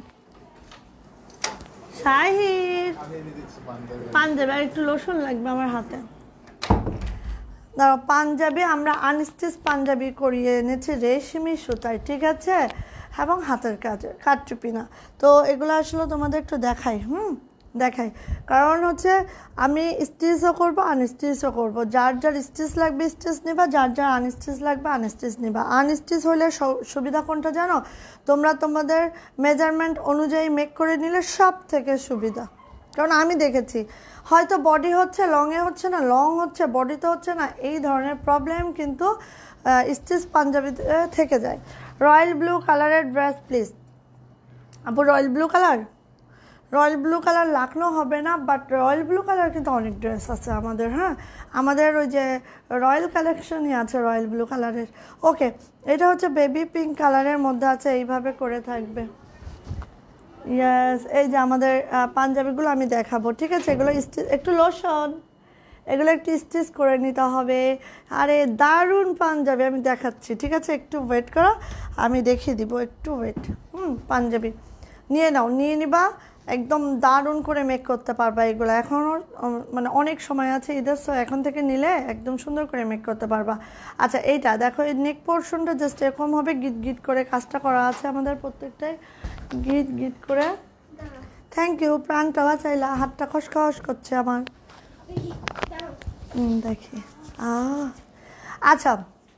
শাহিদ, পাঞ্জাবি আর একটু লোশন লাগবে আমার হাতে। দাঁড়াও, পাঞ্জাবি আমরা আনস্টিচ পাঞ্জাবি করিয়ে এনেছি রেশমি সুতায়, ঠিক আছে, এবং হাতের কাজে কাটচুপি না। তো এগুলো আসলে তোমাদের একটু দেখাই, হুম দেখাই, কারণ হচ্ছে আমি স্টিচও করবো আনস্টিচও করবো। যার যার স্টিচ লাগবে স্টিচ নিবা, যার যার আনস্টিচ লাগবে আনস্টিচ নিবা। আনস্টিচ হলে সুবিধা কোনটা জানো? তোমরা তোমাদের মেজারমেন্ট অনুযায়ী মেক করে নিলে সব থেকে সুবিধা। কারণ আমি দেখেছি হয়তো বডি হচ্ছে লংয়ে হচ্ছে না, লং হচ্ছে বডিতে হচ্ছে না, এই ধরনের প্রবলেম কিন্তু স্টিচ পাঞ্জাবি থেকে যায়। রয়্যাল ব্লু কালারের ড্রেস প্লিজ আপু। Royal blue colour, royal blue colour Lucknow হবে না, বাট রয়্যাল ব্লু কালার কিন্তু অনেক ড্রেস আছে আমাদের। হ্যাঁ, আমাদের ওই যে রয়্যাল কালেকশনই আছে রয়্যাল ব্লু কালারের। ওকে, এটা হচ্ছে বেবি পিঙ্ক কালারের মধ্যে আছে, এইভাবে করে থাকবে। ইয়েস, এই যে আমাদের পাঞ্জাবিগুলো আমি দেখাবো, ঠিক আছে। এগুলো একটু লোশন, এগুলো একটু স্টিচ করে নিতে হবে। আরে দারুণ পাঞ্জাবি আমি দেখাচ্ছি, ঠিক আছে, একটু ওয়েট করো, আমি দেখিয়ে দিব, একটু ওয়েট। হুম পাঞ্জাবি নিয়ে নাও, নিয়ে নিবা, একদম দারুণ করে মেক করতে পারবা এগুলো। এখনও মানে অনেক সময় আছে ঈদের, সো এখন থেকে নিলে একদম সুন্দর করে মেক করতে পারবা। আচ্ছা এইটা দেখো, এই নেক পোর্শনটা জাস্ট এরকম হবে, গিট গিট করে কাজটা করা আছে আমাদের প্রত্যেকটাই, গিট গিট করে। থ্যাংক ইউ, প্রাণটা বাঁচাইলা, হাতটা খসখস করছে আমার। হুম দেখি, আচ্ছা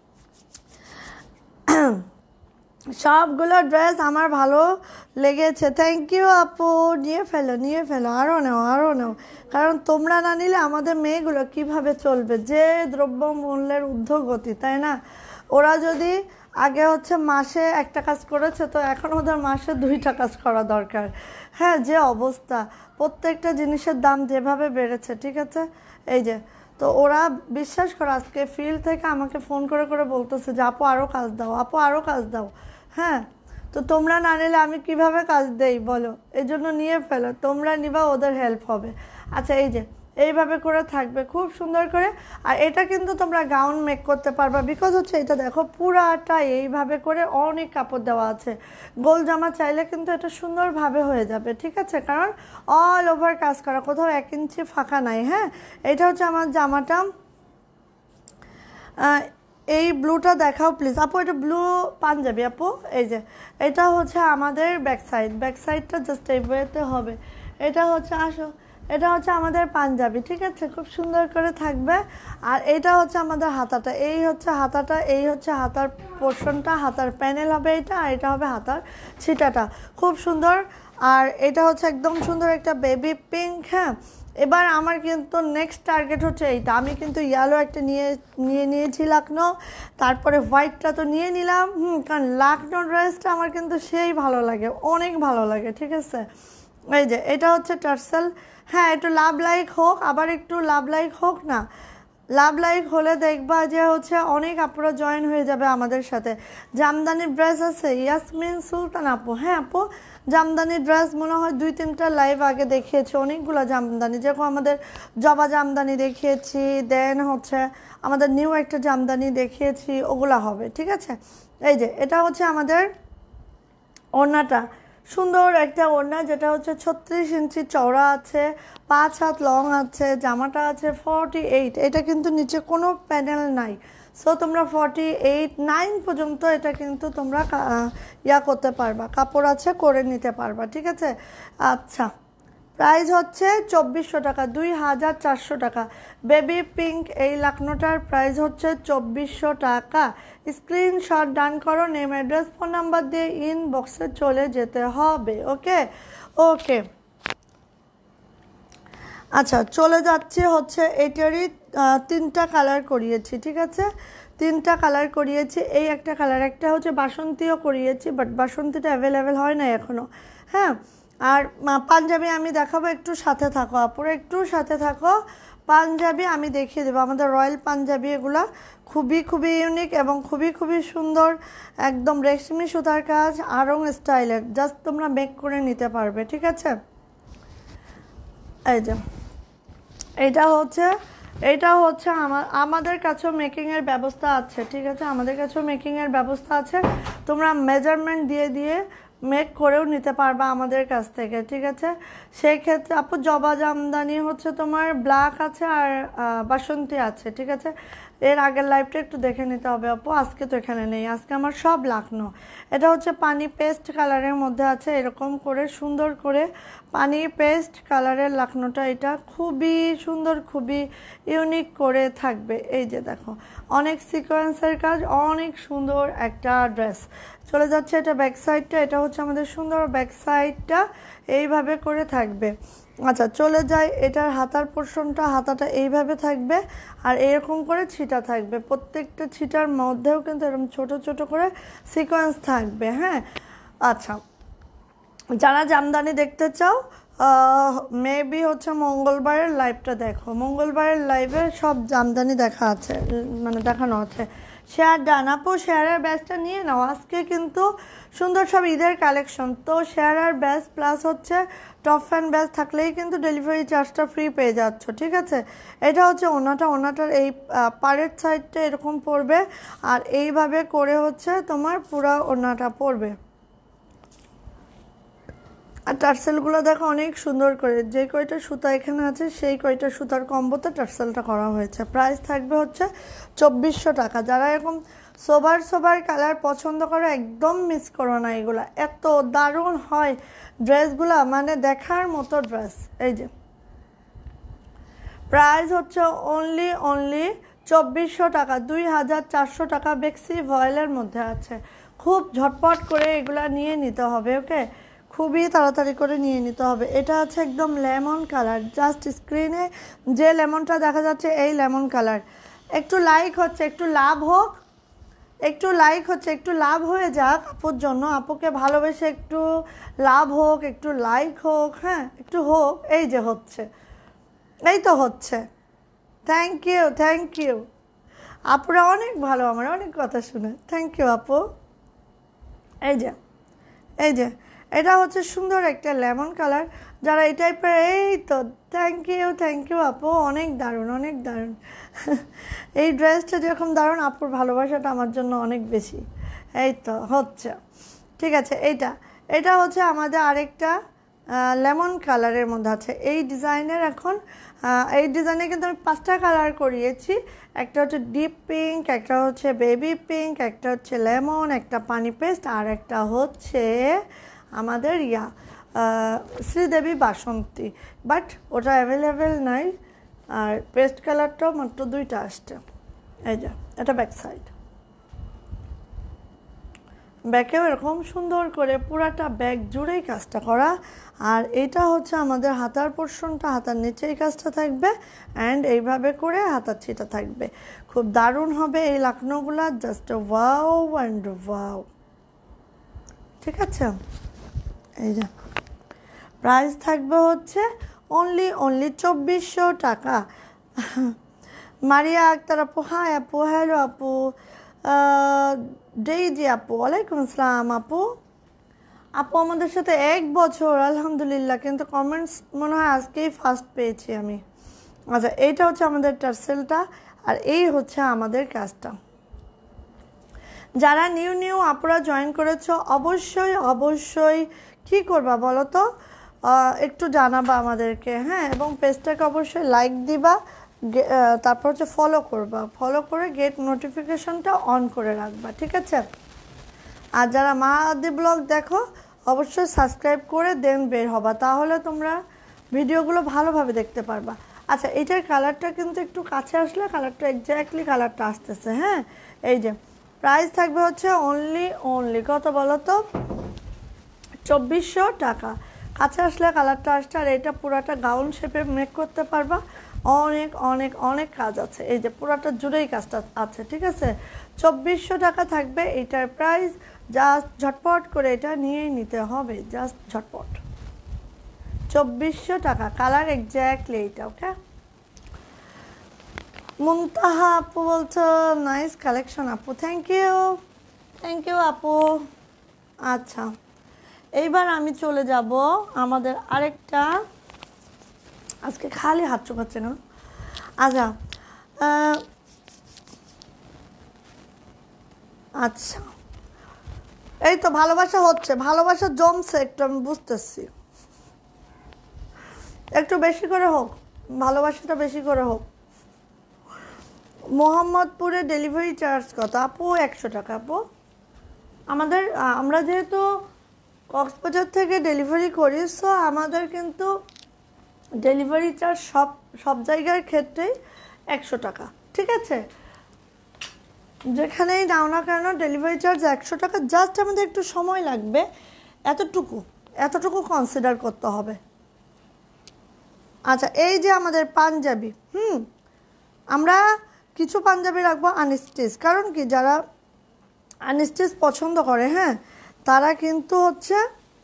সবগুলো ড্রেস আমার ভালো লেগেছে, থ্যাংক ইউ আপু। নিয়ে ফেলো নিয়ে ফেলো, আরও নেও আরও নেও, কারণ তোমরা না নিলে আমাদের মেয়েগুলো কিভাবে চলবে? যে দ্রব্যমূল্যের ঊর্ধ্বগতি, তাই না? ওরা যদি আগে হচ্ছে মাসে একটা কাজ করেছে, তো এখন ওদের মাসে দুইটা কাজ করা দরকার। হ্যাঁ, যে অবস্থা, প্রত্যেকটা জিনিসের দাম যেভাবে বেড়েছে, ঠিক আছে। এই যে, তো ওরা বিশ্বাস করো আজকে ফিল্ড থেকে আমাকে ফোন করে করে বলতেছে যে আপু আরও কাজ দাও, আপু আরও কাজ দাও। হ্যাঁ, তো তোমরা না নিলে আমি কিভাবে কাজ দেই বলো? এই জন্য নিয়ে ফেলো, তোমরা নিবা, ওদের হেল্প হবে। আচ্ছা এই যে এইভাবে করে থাকবে খুব সুন্দর করে। আর এটা কিন্তু তোমরা গাউন মেক করতে পারবা, বিকজ হচ্ছে এটা দেখো পুরাটা এইভাবে করে অনেক কাপড় দেওয়া আছে। গোল জামা চাইলে কিন্তু এটা সুন্দরভাবে হয়ে যাবে, ঠিক আছে, কারণ অল ওভার কাজ করা, কোথাও এক ইঞ্চি ফাঁকা নাই। হ্যাঁ, এটা হচ্ছে আমার জামাটা। এই ব্লুটা দেখাও প্লিজ আপু, এটা ব্লু পাঞ্জাবি আপু। এই যে এটা হচ্ছে আমাদের ব্যাক সাইড, ব্যাক সাইডটা জাস্ট এই ওয়েতে হবে। এটা হচ্ছে আসো, এটা হচ্ছে আমাদের পাঞ্জাবি, ঠিক আছে, খুব সুন্দর করে থাকবে। আর এটা হচ্ছে আমাদের হাতাটা, এই হচ্ছে হাতাটা, এই হচ্ছে হাতার পোর্শনটা, হাতার প্যানেল হবে এটা, আর এটা হবে হাতার ছিটাটা, খুব সুন্দর। আর এটা হচ্ছে একদম সুন্দর একটা বেবি পিঙ্ক। হ্যাঁ, এবার আমার কিন্তু নেক্সট টার্গেট হচ্ছে এইটা। আমি কিন্তু ইয়েলো একটা নিয়ে নিয়ে নিয়েছি লাকনো, তারপরে হোয়াইটটা তো নিয়ে নিলাম। হুম কারণ লাকনো ড্রেসটা আমার কিন্তু সেই ভালো লাগে, অনেক ভালো লাগে, ঠিক আছে। এই যে এটা হচ্ছে টার্সেল। হ্যাঁ, একটু লাভ লাইক হোক, আবার একটু লাভ লাইক হোক না, লাভ লাইক হলে দেখবা যে হচ্ছে অনেক আপুরা জয়েন হয়ে যাবে আমাদের সাথে। জামদানি ড্রেস আছে ইয়াসমিন সুলতান আপু। হ্যাঁ আপু, জামদানি ড্রেস মনে হয় দুই তিনটা লাইভ আগে দেখিয়েছি, অনেকগুলো জামদানি, যেরকম আমাদের জবা জামদানি দেখিয়েছি, দেন হচ্ছে আমাদের নিউ একটা জামদানি দেখিয়েছি, ওগুলা হবে, ঠিক আছে। এই যে এটা হচ্ছে আমাদের ওড়নাটা, সুন্দর একটা ওড়না, যেটা হচ্ছে ছত্রিশ ইঞ্চি চওড়া আছে, পাঁচ হাত লং আছে, জামাটা আছে ফর্টি এইট। এটা কিন্তু নিচে কোনো প্যানেল নাই, সো তোমরা ফর্টি এইট নাইন পর্যন্ত এটা কিন্তু তোমরা ইয়া করতে পারবা, কাপড় আছে করে নিতে পারবা, ঠিক আছে। আচ্ছা, প্রাইস হচ্ছে চব্বিশশো টাকা, দুই হাজার চারশো টাকা। বেবি পিঙ্ক এই লাকনোটার প্রাইস হচ্ছে চব্বিশশো টাকা। স্ক্রিনশট ডান করো, নেম অ্যাড্রেস ফোন নাম্বার দিয়ে ইনবক্সে চলে যেতে হবে। ওকে ওকে আচ্ছা, চলে যাচ্ছে হচ্ছে এটারই তিনটা কালার করিয়েছি, ঠিক আছে, তিনটা কালার করিয়েছি। এই একটা কালার, একটা হচ্ছে বাসন্তীও করিয়েছি, বাট বাসন্তীটা অ্যাভেলেবেল হয় না এখনও। হ্যাঁ, আর পাঞ্জাবি আমি দেখাবো, একটু সাথে থাকো আপুরা, একটু সাথে থাকো। পাঞ্জাবি আমি দেখিয়ে দেবো, আমাদের রয়্যাল পাঞ্জাবি, এগুলা খুবই খুবই ইউনিক এবং খুবই খুবই সুন্দর, একদম রেশমি সুতার কাজ, আরং স্টাইলের, জাস্ট তোমরা মেক করে নিতে পারবে, ঠিক আছে। এই যে এটা হচ্ছে এটা হচ্ছে আমার আমাদের কাছেও মেকিংয়ের ব্যবস্থা আছে, ঠিক আছে, আমাদের কাছেও মেকিংয়ের ব্যবস্থা আছে। তোমরা মেজারমেন্ট দিয়ে দিয়ে মেক করেও নিতে পারবা আমাদের কাছ থেকে, ঠিক আছে। সেই ক্ষেত্রে আপু জবা জামদানি হচ্ছে তোমার ব্ল্যাক আছে আর বাসন্তী আছে, ঠিক আছে। এর আগের লাইভটা একটু দেখে নিতে হবে আপু, আজকে তো এখানে নেই, আজকে আমার সব লাকনো। এটা হচ্ছে পানি পেস্ট কালারের মধ্যে আছে, এরকম করে সুন্দর করে পানি পেস্ট কালারের লাকনোটা, এটা খুবই সুন্দর, খুবই ইউনিক করে থাকবে। এই যে দেখো অনেক সিকোয়েন্সের কাজ, অনেক সুন্দর একটা ড্রেস। চলে যাচ্ছে এটা ব্যাক সাইডটা, এটা হচ্ছে আমাদের সুন্দর ব্যাক সাইডটা এইভাবে করে থাকবে। আচ্ছা চলে যাই এটার হাতার পোর্শনটা, হাতাটা এইভাবে থাকবে আর এরকম করে ছিটা থাকবে, প্রত্যেকটা ছিটার মধ্যেও কিন্তু এরকম ছোট ছোট করে সিকোয়েন্স থাকবে। হ্যাঁ আচ্ছা, যারা জামদানি দেখতে চাও মেবি হচ্ছে মঙ্গলবারের লাইভটা দেখো, মঙ্গলবারের লাইভে সব জামদানি দেখা আছে, মানে দেখানো আছে। শেয়ার ডান আপু, শেয়ারের ব্যাচটা নিয়ে নাও, আজকে কিন্তু সুন্দর সব ঈদের কালেকশন। তো শেয়ার আর ব্যাচ প্লাস হচ্ছে টপ ফ্যান ব্যাচ থাকলেই কিন্তু ডেলিভারি চার্জটা ফ্রি পেয়ে যাচ্ছ, ঠিক আছে। এটা হচ্ছে ওনাটা, ওনাটার এই পাড়ের সাইডটা এরকম পড়বে আর এইভাবে করে হচ্ছে তোমার পুরো ওনাটা পড়বে। আর টার্সেলগুলো দেখো অনেক সুন্দর করে, যে কয়টা সুতা এখানে আছে সেই কয়টা সুতার কম্বোতে টার্সেলটা করা হয়েছে। প্রাইস থাকবে হচ্ছে চব্বিশশো টাকা। যারা এরকম সোবার সোবার কালার পছন্দ করো একদম মিস করো না, এগুলা এত দারুণ হয় ড্রেসগুলা, মানে দেখার মতো ড্রেস। এই যে প্রাইস হচ্ছে অনলি অনলি চব্বিশশো টাকা, দুই হাজার চারশো টাকা বেক্সি ভয়েলের মধ্যে আছে। খুব ঝটপট করে এগুলা নিয়ে নিতে হবে, ওকে, খুবই তাড়াতাড়ি করে নিয়ে নিতে হবে। এটা আছে একদম লেমন কালার, জাস্ট স্ক্রিনে যে লেমনটা দেখা যাচ্ছে এই লেমন কালার। একটু লাইক হচ্ছে, একটু লাভ হোক, একটু লাইক হচ্ছে, একটু লাভ হয়ে যাক আপুর জন্য, আপুকে ভালোবেসে একটু লাভ হোক, একটু লাইক হোক, হ্যাঁ একটু হোক। এই যে হচ্ছে, এই তো হচ্ছে। থ্যাংক ইউ, থ্যাংক ইউ আপুরা, অনেক ভালো, আমার অনেক কথা শুনে, থ্যাংক ইউ আপু। এই যে এই যে এটা হচ্ছে সুন্দর একটা লেমন কালার, যারা এই টাইপের, এই তো থ্যাংক ইউ, থ্যাংক ইউ আপু, অনেক দারুণ, অনেক দারুণ। এই ড্রেসটা যেরকম দারুণ, আপুর ভালোবাসাটা আমার জন্য অনেক বেশি। এই তো হচ্ছে, ঠিক আছে। এইটা এটা হচ্ছে আমাদের আরেকটা লেমন কালারের মধ্যে আছে এই ডিজাইনের। এখন এই ডিজাইনে কিন্তু আমি পাঁচটা কালার করিয়েছি, একটা হচ্ছে ডিপ পিঙ্ক, একটা হচ্ছে বেবি পিঙ্ক, একটা হচ্ছে লেমন, একটা পানি পেস্ট, আর একটা হচ্ছে আমাদের ইয়া শ্রীদেবী বাসন্তী, বাট ওটা অ্যাভেলেবেল নাই। আর পেস্ট কালারটাও মাত্র দুইটা আসছে। এই যে এটা ব্যাক সাইড, ব্যাকেও এরকম সুন্দর করে পুরাটা ব্যাক জুড়েই কাজটা করা। আর এটা হচ্ছে আমাদের হাতার পোর্শনটা, হাতার নিচে এই কাজটা থাকবে অ্যান্ড এইভাবে করে হাতার ছিটা থাকবে। খুব দারুণ হবে এই লাকনোগুলা, জাস্ট ওয়াও অ্যান্ড ওয়াও, ঠিক আছে। এই যে প্রাইস থাকবে হচ্ছে অনলি অনলি চব্বিশশো টাকা। মারিয়া আক্তার আপু, হাই আপু, হ্যালো আপু, ডেইজি আপু, ওয়ালাইকুম আসসালাম আপু। আপু আমাদের সাথে এক বছর আলহামদুলিল্লাহ, কিন্তু কমেন্টস মনে হয় আজকেই ফার্স্ট পেয়েছি আমি। আচ্ছা এইটা হচ্ছে আমাদের টার্সেলটা আর এই হচ্ছে আমাদের কাজটা। যারা নিউ নিউ আপুরা জয়েন করেছো অবশ্যই অবশ্যই কি করবা বলো তো, একটু জানাবা আমাদেরকে, হ্যাঁ, এবং পেজটাকে অবশ্যই লাইক দিবা, তারপর হচ্ছে ফলো করবা, ফলো করে গেট নোটিফিকেশনটা অন করে রাখবা, ঠিক আছে। আর যারা মাহাদি ব্লগ দেখো অবশ্যই সাবস্ক্রাইব করে দেন বের হবা, তাহলে তোমরা ভিডিওগুলো ভালোভাবে দেখতে পারবা। আচ্ছা এইটার কালারটা কিন্তু একটু কাছে আসলে কালারটা এক্স্যাক্টলি কালারটা আসতেছে, হ্যাঁ। এই যে প্রাইস থাকবে হচ্ছে অনলি অনলি কত বলো তো, চব্বিশশো টাকা। কাছে আসলে কালারটা আসছে। আর এটা পুরাটা গাউন শেপে মেক করতে পারবা, অনেক অনেক অনেক কাজ আছে। এই যে পুরাটা জুড়েই কাজটা আছে, ঠিক আছে। চব্বিশশো টাকা থাকবে এইটার প্রাইস, জাস্ট ঝটপট করে এটা নিয়ে নিতে হবে, জাস্ট ঝটপট। চব্বিশশো টাকা, কালার এক্স্যাক্টলি এইটা, ওকে। মুনতাহা আপু বলছো নাইস কালেকশন আপু, থ্যাংক ইউ, থ্যাংক ইউ আপু। আচ্ছা এইবার আমি চলে যাব আমাদের আরেকটা, আজকে খালি হাত চোখাচ্ছে না। আচ্ছা আচ্ছা এই তো ভালোবাসা হচ্ছে, ভালোবাসা জমছে একটু, আমি বুঝতেছি, একটু বেশি করে হোক, ভালোবাসাটা বেশি করে হোক, মোহাম্মদপুরে ডেলিভারি চার্জ কত আপু? একশো টাকা আপু। আমাদের আমরা যেহেতু কক্সবাজার থেকে ডেলিভারি করি, সো আমাদের কিন্তু ডেলিভারি চার্জ সব সব জায়গার ক্ষেত্রেই একশো টাকা, ঠিক আছে? যেখানেই নাও না কেন ডেলিভারি চার্জ একশো টাকা। জাস্ট আমাদের একটু সময় লাগবে, এতটুকু এতটুকু কনসিডার করতে হবে। আচ্ছা, এই যে আমাদের পাঞ্জাবি, হুম আমরা কিছু পাঞ্জাবি রাখবো আনস্টিচ, কারণ কি যারা আনস্টিচ পছন্দ করে, হ্যাঁ তারা কিন্তু হচ্ছে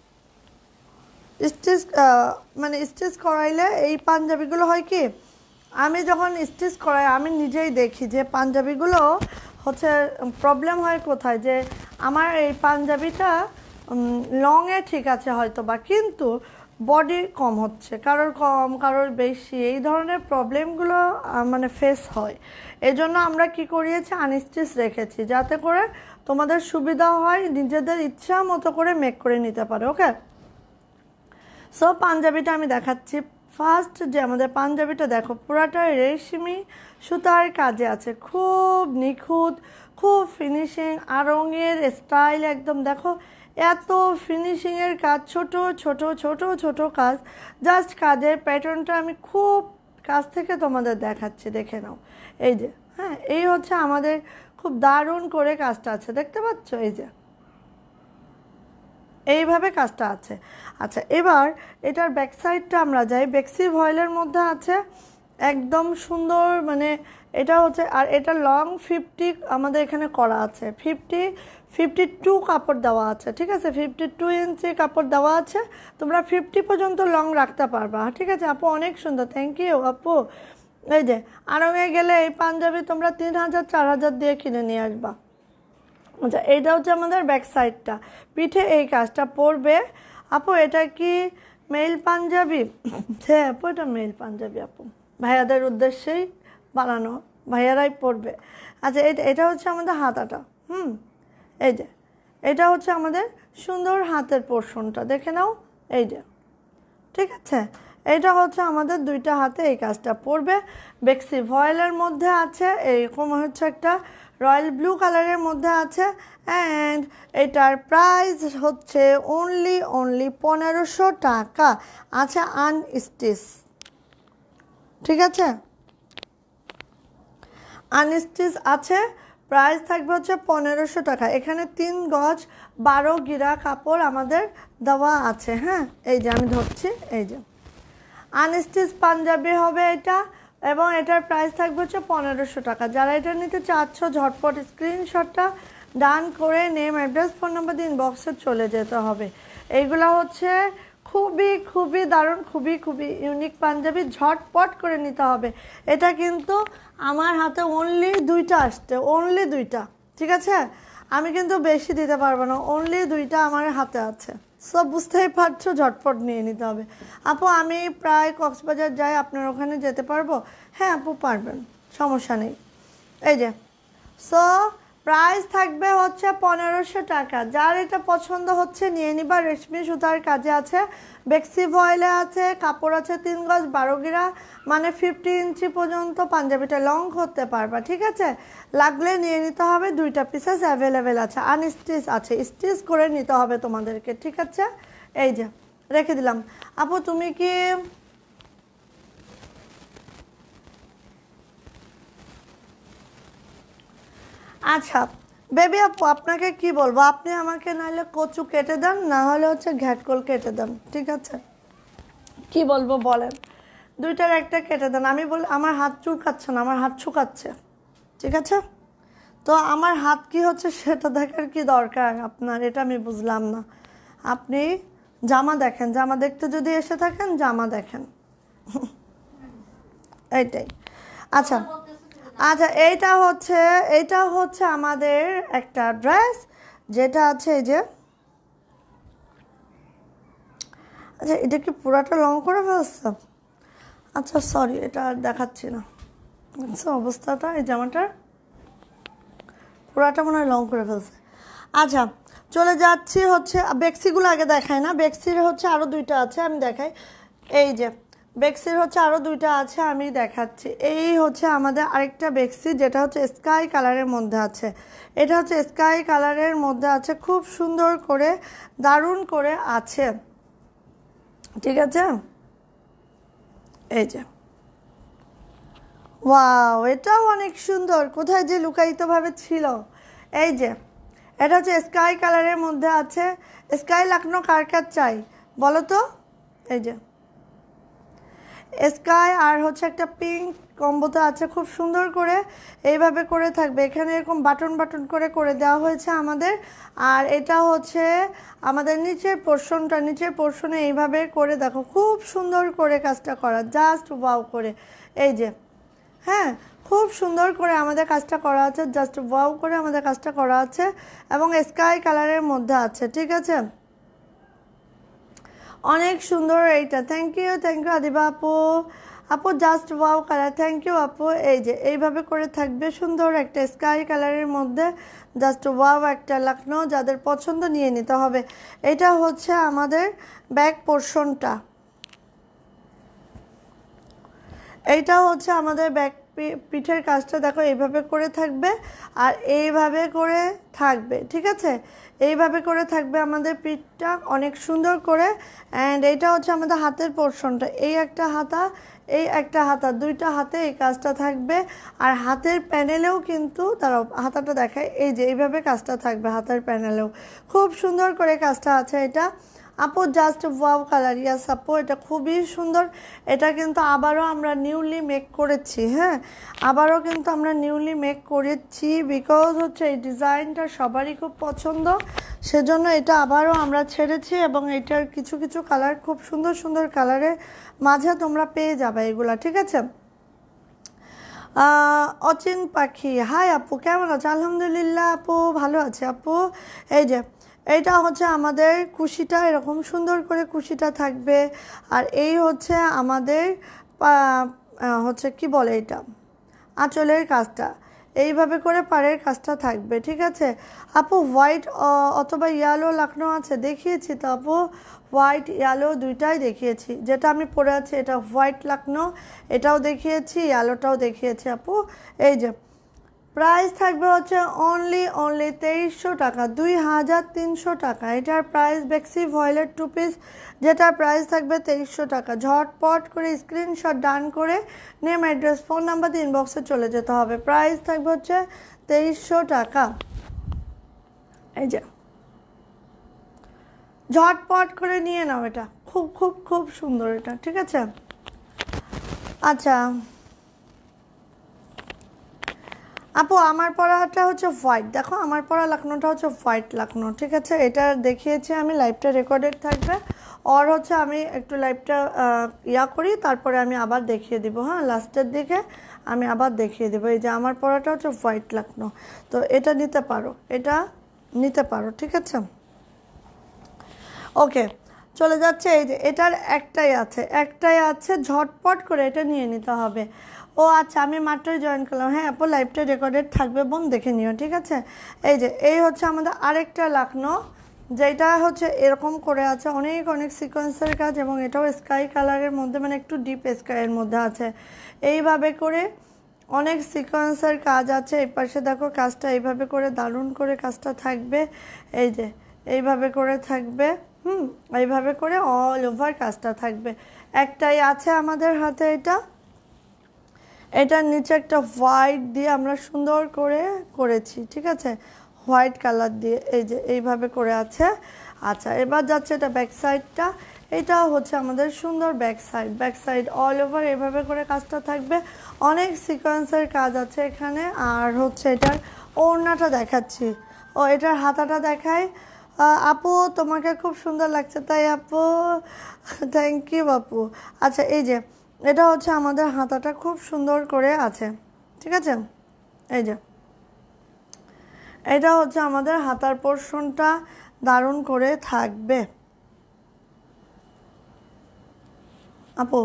স্টিচ মানে স্টিচ করাইলে এই পাঞ্জাবিগুলো হয় কি, আমি যখন স্টিচ করাই আমি নিজেই দেখি যে পাঞ্জাবিগুলো হচ্ছে প্রবলেম হয় কোথায়, যে আমার এই পাঞ্জাবিটা লংয়ে ঠিক আছে হয়তো বা, কিন্তু বডি কম হচ্ছে, কারোর কম কারোর বেশি, এই ধরনের প্রবলেমগুলো মানে ফেস হয়। এই জন্য আমরা কি করিয়েছি, আনস্টিচ রেখেছি, যাতে করে তোমাদের সুবিধা হয়, নিজেদের ইচ্ছা মতো করে মেক করে নিতে পারে। ওকে, সো পাঞ্জাবিটা আমি দেখাচ্ছি। ফার্স্ট যে আমাদের পাঞ্জাবিটা দেখো, পুরাটাই রেশমি সুতার কাজে আছে, খুব নিখুঁত, খুব ফিনিশিং, আর রঙের স্টাইল একদম দেখো, এত ফিনিশিংয়ের কাজ, ছোট ছোট ছোট ছোট কাজ। জাস্ট কাজের প্যাটার্নটা আমি খুব কাছ থেকে তোমাদের দেখাচ্ছি, দেখে নাও। এই যে, হ্যাঁ এই হচ্ছে আমাদের খুব দারুণ করে কাজটা আছে, দেখতে পাচ্ছ? এই যে এইভাবে কাজটা আছে। আচ্ছা, এবার এটার ব্যাক সাইডটা আমরা যাই, বেক্সি ভয়েলের মধ্যে আছে, একদম সুন্দর, মানে এটা হচ্ছে, আর এটা লং ফিফটি আমাদের এখানে করা আছে, ফিফটি ফিফটি টু কাপড় দেওয়া আছে, ঠিক আছে? ফিফটি টু ইঞ্চি কাপড় দেওয়া আছে, তোমরা ফিফটি পর্যন্ত লং রাখতে পারবা, ঠিক আছে আপু? অনেক সুন্দর, থ্যাংক ইউ আপু। এই যে আরঙে গেলে এই পাঞ্জাবি তোমরা তিন হাজার চার হাজার দিয়ে কিনে নিয়ে আসবা। আচ্ছা, এইটা হচ্ছে আমাদের ব্যাক সাইডটা, পিঠে এই কাজটা পরবে। আপু এটা কি মেল পাঞ্জাবি? হ্যাঁ আপু, এটা মেল পাঞ্জাবি আপু, ভাইয়াদের উদ্দেশ্যেই বানানো, ভাইয়ারাই পরবে। আচ্ছা, এটা এটা হচ্ছে আমাদের হাতাটা, হুম এই যে এটা হচ্ছে আমাদের সুন্দর হাতের পোর্শনটা, দেখে নাও। এই যে, ঠিক আছে, এটা হচ্ছে আমাদের দুইটা হাতে এই কাজটা পরবে। বেক্সি ভয়েলের মধ্যে আছে, এরকম হচ্ছে একটা রয়্যাল ব্লু কালারের মধ্যে আছে, অ্যান্ড এটার প্রাইস হচ্ছে অনলি অনলি পনেরোশো টাকা। আচ্ছা, আনস্টিচ, ঠিক আছে, আনস্টিচ আছে, প্রাইস থাকবে হচ্ছে পনেরোশো টাকা। এখানে তিন গজ বারো গিরা কাপড় আমাদের দেওয়া আছে, হ্যাঁ এই যে আমি ধরছি, এই যে আনস্টিচ পাঞ্জাবি হবে এটা, এবং এটার প্রাইস থাকবে হচ্ছে পনেরোশো টাকা। যারা এটা নিতে চাচ্ছ ঝটপট স্ক্রিনশটটা ডান করে নেম অ্যাড্রেস ফোন নাম্বার দিন বক্সে চলে যেতে হবে। এইগুলো হচ্ছে খুবই খুবই দারুণ, খুবই খুবই ইউনিক পাঞ্জাবি, ঝটপট করে নিতে হবে। এটা কিন্তু আমার হাতে অনলি দুইটা আসছে, অনলি দুইটা, ঠিক আছে? আমি কিন্তু বেশি দিতে পারবো না, অনলি দুইটা আমার হাতে আছে, সব বুঝতেই পারছো, ঝটপট নিয়ে নিতে হবে। আপু আমি প্রায় কক্সবাজার যাই, আপনার ওখানে যেতে পারবো? হ্যাঁ আপু পারবেন, সমস্যা নেই। এই যে, সো প্রাইস থাকবে হচ্ছে পনেরোশো টাকা। যার এটা পছন্দ হচ্ছে নিয়ে নিবা। রেশমি সুতার কাজে আছে, বেক্সি ভয়েলে আছে, কাপড় আছে তিন গজ বারো গিরা, মানে ফিফটি ইঞ্চি পর্যন্ত পাঞ্জাবিটা লং করতে পারবা, ঠিক আছে? লাগলে নিয়ে নিতে হবে, দুইটা পিসেস অ্যাভেলেবেল আছে, আনস্টিচ আছে, স্টিচ করে নিতে হবে তোমাদেরকে, ঠিক আছে? এই যে রেখে দিলাম। আপু তুমি কি আচ্ছা বেবি আপু, আপনাকে কি বলবো, আপনি আমাকে নাহলে কচু কেটে দেন, না হলে হচ্ছে ঘ্যাটকল কেটে দেন, ঠিক আছে? কি বলবো বলেন, দুইটার একটা কেটে দেন। আমি বলি আমার হাত চুলকাচ্ছে না, আমার হাত শুকাচ্ছে, ঠিক আছে? তো আমার হাত কি হচ্ছে সেটা দেখার কি দরকার আপনার, এটা আমি বুঝলাম না। আপনি জামা দেখেন, জামা দেখতে যদি এসে থাকেন জামা দেখেন, এইটাই। আচ্ছা আচ্ছা, এইটা হচ্ছে এইটা হচ্ছে আমাদের একটা ড্রেস, যেটা আছে এই যে, আচ্ছা এটা কি পুরাটা লং করে ফেলছে? আচ্ছা সরি, এটা আর দেখাচ্ছি না। আচ্ছা অবস্থাটা এই জামাটার পুরাটা মনে হয় লং করে ফেলছে। আচ্ছা চলে যাচ্ছি হচ্ছে, বেক্সিগুলো আগে দেখায় না, বেক্সির হচ্ছে আরও দুইটা আছে, আমি দেখাই। এই যে বেক্সির হচ্ছে আরও দুইটা আছে, আমি দেখাচ্ছি। এই হচ্ছে আমাদের আরেকটা বেক্সি, যেটা হচ্ছে স্কাই কালারের মধ্যে আছে। এটা হচ্ছে স্কাই কালারের মধ্যে আছে, খুব সুন্দর করে দারুণ করে আছে, ঠিক আছে। এই যে ওয়াও, এটাও অনেক সুন্দর, কোথায় যে লুকায়িতভাবে ছিল। এই যে এটা হচ্ছে স্কাই কালারের মধ্যে আছে। স্কাই লাকনো কার কার চাই বলো তো? এই যে স্কাই আর হচ্ছে একটা পিঙ্ক কম্বোতে আছে, খুব সুন্দর করে এইভাবে করে থাকবে। এখানে এরকম বাটন বাটন করে করে দেওয়া হয়েছে আমাদের। আর এটা হচ্ছে আমাদের নিচের পোর্শনটা, নিচের পোর্শনে এইভাবে করে দেখো, খুব সুন্দর করে কাজটা করা, জাস্ট ওয়াও করে। এই যে হ্যাঁ, খুব সুন্দর করে আমাদের কাজটা করা আছে, জাস্ট ওয়াও করে আমাদের কাজটা করা আছে, এবং স্কাই কালারের মধ্যে আছে, ঠিক আছে। অনেক সুন্দর এইটা, thank you thank you Adiba আপু। আপু just wow colour, thank you আপু। এই যে এইভাবে করে থাকবে সুন্দর একটা স্কাই কালারের মধ্যে, জাস্ট ওয়াও একটা লাকনো, যাদের পছন্দ নিয়ে নিতে হবে। এটা হচ্ছে আমাদের ব্যাক পোর্শনটা, এইটা হচ্ছে আমাদের ব্যাক পিঠের কাজটা দেখো, এইভাবে করে থাকবে আর এইভাবে করে থাকবে, ঠিক আছে। এইভাবে করে থাকবে আমাদের পিঠটা অনেক সুন্দর করে। অ্যান্ড এইটা হচ্ছে আমাদের হাতের পোর্শনটা, এই একটা হাতা, এই একটা হাতা, দুইটা হাতে এই কাজটা থাকবে। আর হাতের প্যানেলেও কিন্তু তারা হাতাটা দেখায়, এই যে এইভাবে কাজটা থাকবে হাতের প্যানেলেও, খুব সুন্দর করে কাজটা আছে এটা। আপু জাস্ট ওয়াও কালার, ইয়াস আপু, এটা খুবই সুন্দর। এটা কিন্তু আবারও আমরা নিউলি মেক করেছি, হ্যাঁ, আবারও কিন্তু আমরা নিউলি মেক করেছি, বিকজ হচ্ছে এই ডিজাইনটা সবারই খুব পছন্দ, সেজন্য এটা আবারও আমরা ছেড়েছি। এবং এটার কিছু কিছু কালার খুব সুন্দর সুন্দর কালারের মাঝে তোমরা পেয়ে যাবে এগুলা, ঠিক আছে। অচিন পাখি, হাই আপু, কেমন আছে? আলহামদুলিল্লাহ আপু, ভালো আছে আপু। এই যে এইটা হচ্ছে আমাদের কুশিটা, এরকম সুন্দর করে কুশিটা থাকবে। আর এই হচ্ছে আমাদের হচ্ছে কি বলে এটা, আঁচলের কাজটা, এইভাবে করে পাড়ের কাজটা থাকবে, ঠিক আছে। আপু হোয়াইট অথবা ইয়েলো লাকনো আছে, দেখিয়েছি তো আপু, হোয়াইট ইয়েলো দুইটাই দেখিয়েছি। যেটা আমি পরে আছি এটা হোয়াইট লাকনো, এটাও দেখিয়েছি, ইয়েলোটাও দেখিয়েছি আপু। এই যে প্রাইস থাকবে হচ্ছে অনলি অনলি তেইশশো টাকা, দুই হাজার তিনশো টাকা এটার প্রাইস। বেক্সি ভয়েলেট টু পিস, যেটার প্রাইস থাকবে তেইশশো টাকা। ঝটপট করে স্ক্রিনশট ডান করে নেম অ্যাড্রেস ফোন নাম্বার দিয়ে ইনবক্সে চলে যেতে হবে। প্রাইস থাকবে হচ্ছে তেইশশো টাকা। এই যে ঝটপট করে নিয়ে নাও, এটা খুব খুব খুব সুন্দর এটা, ঠিক আছে। আচ্ছা আপু, আমার পরাটা হচ্ছে হোয়াইট, দেখো আমার পরা লাকনোটা হচ্ছে হোয়াইট লাকনো, ঠিক আছে। এটা দেখিয়েছি আমি, লাইভটা রেকর্ডেড থাকবে। আর হচ্ছে আমি একটু লাইভটা ইয়া করি, তারপরে আমি আবার দেখিয়ে দিব, হ্যাঁ, লাস্টের দিকে আমি আবার দেখিয়ে দেবো। এই যে আমার পরাটা হচ্ছে হোয়াইট লাকনো, তো এটা নিতে পারো, এটা নিতে পারো, ঠিক আছে। ওকে, চলে যাচ্ছে। এই যে এটার একটাই আছে, একটাই আছে, ঝটপট করে এটা নিয়ে নিতে হবে। ও আচ্ছা, আমি মাত্রই জয়েন করলাম, হ্যাঁ আপু লাইভটা রেকর্ডেড থাকবে বোন, দেখে নিও, ঠিক আছে। এই যে এই হচ্ছে আমাদের আরেকটা লাকনো, যেটা হচ্ছে এরকম করে আছে, অনেক অনেক সিকোয়েন্সের কাজ, এবং এটাও স্কাই কালারের মধ্যে, মানে একটু ডিপ স্কাইয়ের মধ্যে আছে। এইভাবে করে অনেক সিকোয়েন্সের কাজ আছে। এই পাশে দেখো কাজটা এইভাবে করে দারুণ করে কাজটা থাকবে। এই যে এইভাবে করে থাকবে, হুম, এইভাবে করে অল ওভার কাজটা থাকবে। একটাই আছে আমাদের হাতে এটা, এটার নিচে একটা হোয়াইট দিয়ে আমরা সুন্দর করে করেছি, ঠিক আছে, হোয়াইট কালার দিয়ে। এই যে এইভাবে করে আছে। আচ্ছা, এবার যাচ্ছে এটা ব্যাক সাইডটা, এটাও হচ্ছে আমাদের সুন্দর back side, back side all over এইভাবে করে কাজটা থাকবে। অনেক সিকোয়েন্সের কাজ আছে এখানে। আর হচ্ছে এটার ওড়নাটা দেখাচ্ছি, ও এটার হাতাটা দেখাই। আপু তোমাকে খুব সুন্দর লাগছে, তাই আপু, থ্যাংক ইউ আপু। আচ্ছা, এই যে এটা হচ্ছে আমাদের হাতাটা খুব সুন্দর করে আছে, ঠিক আছে। এই যে এটা হচ্ছে আমাদের হাতার পোর্শনটা, দারুণ করে থাকবে আপু।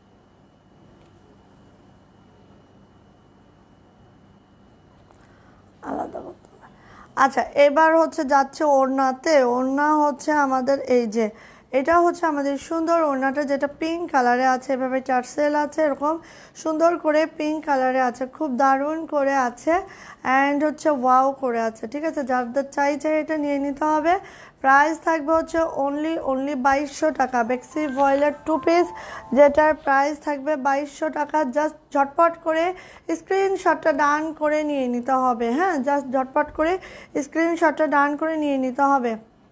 আলাদা করতে হবে। আচ্ছা, এবার হচ্ছে যাচ্ছে ওড়নাতে। ওড়না হচ্ছে আমাদের এই যে এটা হচ্ছে আমাদের সুন্দর ওড়নাটা, যেটা পিঙ্ক কালারে আছে, এভাবে টার্সেল আছে, এরকম সুন্দর করে পিঙ্ক কালারে আছে, খুব দারুণ করে আছে অ্যান্ড হচ্ছে ওয়াও করে আছে। ঠিক আছে, যাদের চাই চাই এটা নিয়ে নিতে হবে। প্রাইস থাকবে হচ্ছে অনলি অনলি বাইশশো টাকা। বেক্সি ভয়েলের টু পিস, যেটার প্রাইস থাকবে বাইশশো টাকা। জাস্ট ঝটপট করে স্ক্রিনশটটা ডান করে নিয়ে নিতে হবে। হ্যাঁ, জাস্ট ঝটপট করে স্ক্রিনশটটা ডান করে নিয়ে নিতে হবে।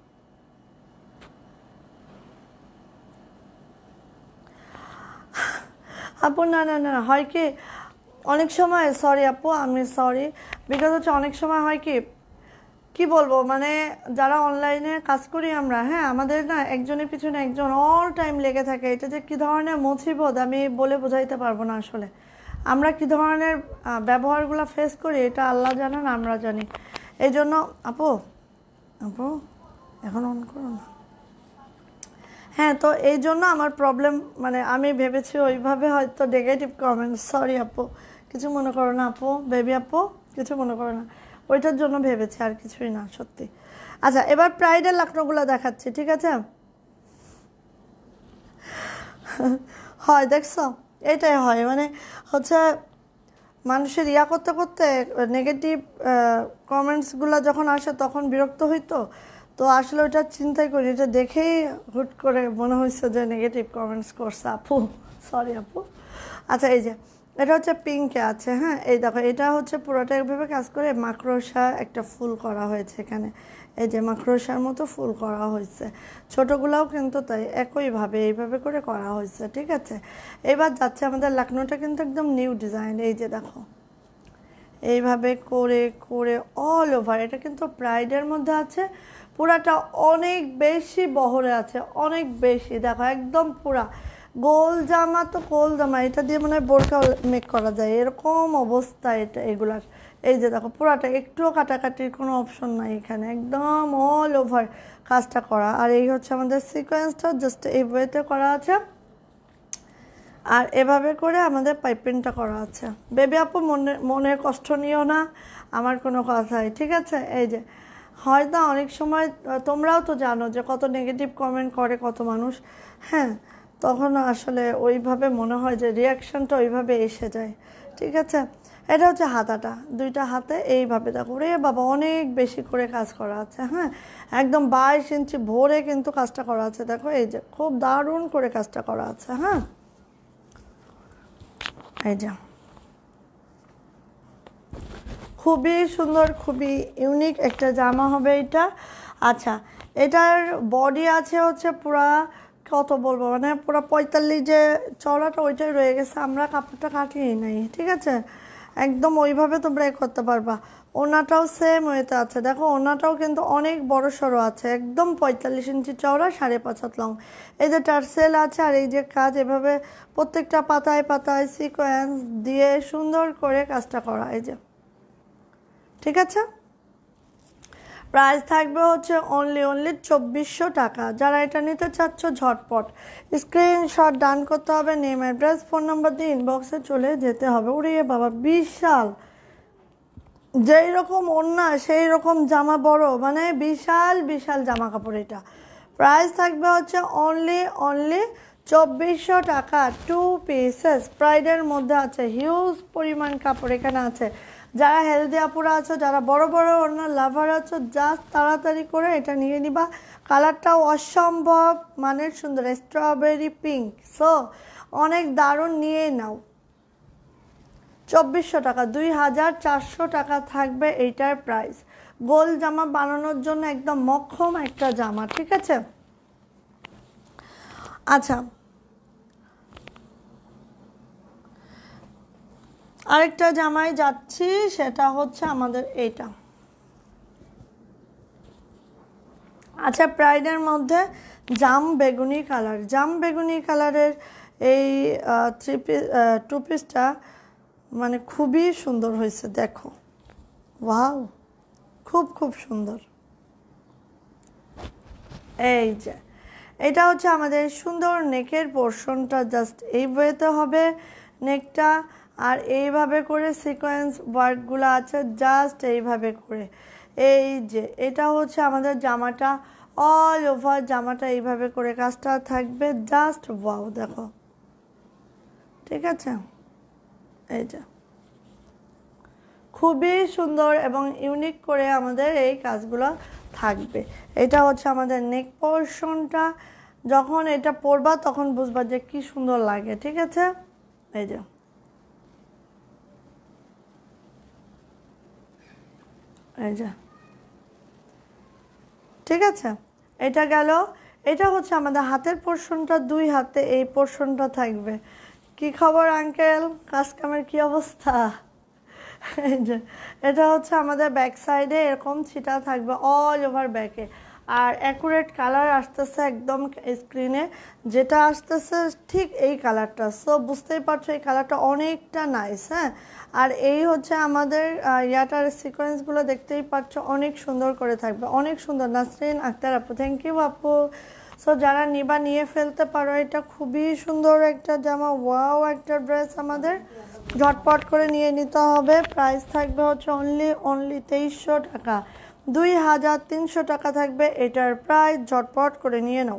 আপু না না না হয় কি অনেক সময়, সরি আপু, আমি সরি, বিকজ হচ্ছে অনেক সময় হয় কি কি বলবো, মানে যারা অনলাইনে কাজ করি আমরা, হ্যাঁ, আমাদের না একজনের পিছনে একজন অল টাইম লেগে থাকে। এটা যে কী ধরনের মুসিবত আমি বলে বোঝাইতে পারবো না। আসলে আমরা কী ধরনের ব্যবহারগুলো ফেস করি এটা আল্লাহ জানেন, আমরা জানি। এই জন্য আপু আপু এখন অন করো না। হ্যাঁ, তো এই জন্য আমার প্রবলেম, মানে আমি ভেবেছি ওইভাবে হয়তো নেগেটিভ কমেন্ট, সরি আপু, কিছু মনে করো না আপু, বেবি আপু, কিছু মনে করো না, ওইটার জন্য ভেবেছি, আর কিছুই না সত্যি। আচ্ছা, এবার প্রাইডের লাকনোগুলো দেখাচ্ছি। ঠিক আছে, হয় দেখছো, এটাই হয়, মানে হচ্ছে মানুষের ইয়া করতে করতে নেগেটিভ কমেন্টসগুলো যখন আসে তখন বিরক্ত হইতো। তো আসলে ওটা চিন্তাই করি, এটা দেখেই হুট করে মনে হয়েছে যে নেগেটিভ কমেন্টস করছে আপু, সরি আপু। আচ্ছা, এই যে এটা হচ্ছে পিঙ্কে আছে। হ্যাঁ, এই দেখো, এটা হচ্ছে পুরোটা এইভাবে কাজ করে মাকড়সা একটা ফুল করা হয়েছে এখানে। এই যে মাকড়সার মতো ফুল করা হয়েছে, ছোটোগুলাও কিন্তু তাই একইভাবে এইভাবে করে করা হয়েছে। ঠিক আছে, এবার যাচ্ছে আমাদের লাকনোটা কিন্তু একদম নিউ ডিজাইন। এই যে দেখো, এইভাবে করে করে অল ওভার, এটা কিন্তু প্রাইডের মধ্যে আছে, পুরাটা অনেক বেশি বহরে আছে, অনেক বেশি। দেখো একদম পুরা গোল জামা, তো গোল জামা, এটা দিয়ে মনে হয় বোরকা মেক করা যায়, এরকম অবস্থা এটা এগুলার। এই যে দেখো পুরাটা, একটুও কাটাকাটির কোনো অপশন নাই এখানে, একদম অল ওভার কাজটা করা। আর এই হচ্ছে আমাদের সিকোয়েন্সটা, জাস্ট এই ওয়েতে করা আছে, আর এভাবে করে আমাদের পাইপিংটা করা আছে। বেবি আপু মনে মনে কষ্ট নিও না আমার কোনো কথাই, ঠিক আছে। এই যে হয়তো অনেক সময় তোমরাও তো জানো যে কত নেগেটিভ কমেন্ট করে কত মানুষ, হ্যাঁ, তখন আসলে ওইভাবে মনে হয় যে রিয়াকশানটা ওইভাবে এসে যায়। ঠিক আছে, এটা হচ্ছে হাতাটা, দুইটা হাতে এইভাবে দেখো, রে বাবা অনেক বেশি করে কাজ করা আছে। হ্যাঁ, একদম বাইশ ইঞ্চি ভরে কিন্তু কাজটা করা আছে। দেখো এই যে খুব দারুণ করে কাজটা করা আছে। হ্যাঁ, এই যে খুবই সুন্দর, খুবই ইউনিক একটা জামা হবে এটা। আচ্ছা, এটার বডি আছে হচ্ছে পুরা, কত বলবো, মানে পুরো পঁয়তাল্লিশ যে চওড়াটা ওইটাই রয়ে গেছে, আমরা কাপড়টা কাটিয়েই নাই। ঠিক আছে, একদম ওইভাবে তোমরা এ করতে পারবা। ওনাটাও সেম ওয়েতে আছে, দেখো ওনাটাও কিন্তু অনেক বড় সড়ো আছে, একদম পঁয়তাল্লিশ ইঞ্চি চওড়া, সাড়ে পাঁচ হাত লং। এই যে টার্সেল আছে, আর এই যে কাজ এভাবে প্রত্যেকটা পাতায় পাতায় সিকোয়েন্স দিয়ে সুন্দর করে কাজটা করা। এই যে ঠিক আছে, প্রাইস থাকবে হচ্ছে অনলি অনলি চব্বিশশো টাকা। যারা এটা নিতে চাচ্ছ ঝটপট স্ক্রিনশট ডান করতে হবে, নেম অ্যাড্রেস ফোন নাম্বার দিয়ে ইনবক্সে চলে যেতে হবে। ওরে বাবা বিশাল, যেই রকম ওড়না সেই রকম জামা বড়, মানে বিশাল বিশাল জামা কাপড়। এটা প্রাইস থাকবে হচ্ছে অনলি অনলি চব্বিশশো টাকা। টু পিসেস প্রাইডের মধ্যে আছে, হিউজ পরিমাণ কাপড় এখানে আছে। যারা হেলদি আপুরা আছো, যারা বড় বড় ওড়নার লাভার আছো, জাস্ট তাড়াতাড়ি করে এটা নিয়ে নিবা। কালারটাও অসম্ভব মানের সুন্দর, স্ট্রবেরি পিঙ্ক, সো অনেক দারুণ, নিয়ে নাও। চব্বিশশো টাকা, দুই হাজার চারশো টাকা থাকবে এইটার প্রাইস। গোল জামা বানানোর জন্য একদম মক্ষম একটা জামা। ঠিক আছে, আচ্ছা আরেকটা জামায় যাচ্ছি, সেটা হচ্ছে আমাদের এইটা। আচ্ছা, প্রাইডের মধ্যে জাম বেগুনি কালার, জাম বেগুনি কালারের এই থ্রি পিস টু পিসটা মানে খুবই সুন্দর হয়েছে। দেখো, ওয়াও, খুব খুব সুন্দর। এই যে এটা হচ্ছে আমাদের সুন্দর নেকের পোর্শনটা, জাস্ট এই ওয়েতে হবে নেকটা, আর এইভাবে করে সিকোয়েন্স ওয়ার্কগুলো আছে, জাস্ট এইভাবে করে। এই যে এটা হচ্ছে আমাদের জামাটা, অল ওভার জামাটা এইভাবে করে কাজটা থাকবে, জাস্ট ওয়াও দেখো, ঠিক আছে। এই যে খুবই সুন্দর এবং ইউনিক করে আমাদের এই কাজগুলো থাকবে। এটা হচ্ছে আমাদের নেক পোর্শনটা, যখন এটা পরবা তখন বুঝবা যে কি সুন্দর লাগে, ঠিক আছে। এই যে এই যে ঠিক আছে, এটা গেল। এটা হচ্ছে আমাদের হাতের পোর্শনটা, দুই হাতে এই পোর্শনটা থাকবে। কি খবর আঙ্কেল, কাজ কামের কি অবস্থা? এই যে এটা হচ্ছে আমাদের ব্যাক সাইডে এরকম ছিটা থাকবে অল ওভার ব্যাকে, আর অ্যাকুরেট কালার আসতেছে একদম স্ক্রিনে, যেটা আসতেছে ঠিক এই কালারটা। সো বুঝতেই পারছো এই কালারটা অনেকটা নাইস। হ্যাঁ, আর এই হচ্ছে আমাদের ইয়াটার সিকোয়েন্সগুলো দেখতেই পাচ্ছ, অনেক সুন্দর করে থাকবে, অনেক সুন্দর। নাসরিন আক্তার আপু, থ্যাংক ইউ আপু। সো যারা নিবা নিয়ে ফেলতে পারো, এটা খুবই সুন্দর একটা জামা, ওয়াও একটা ড্রেস, আমাদের ঝটপট করে নিয়ে নিতে হবে। প্রাইস থাকবে হচ্ছে অনলি অনলি তেইশশো টাকা, দুই হাজার তিনশো টাকা থাকবে এটার প্রাইস। ঝটপট করে নিয়ে নাও,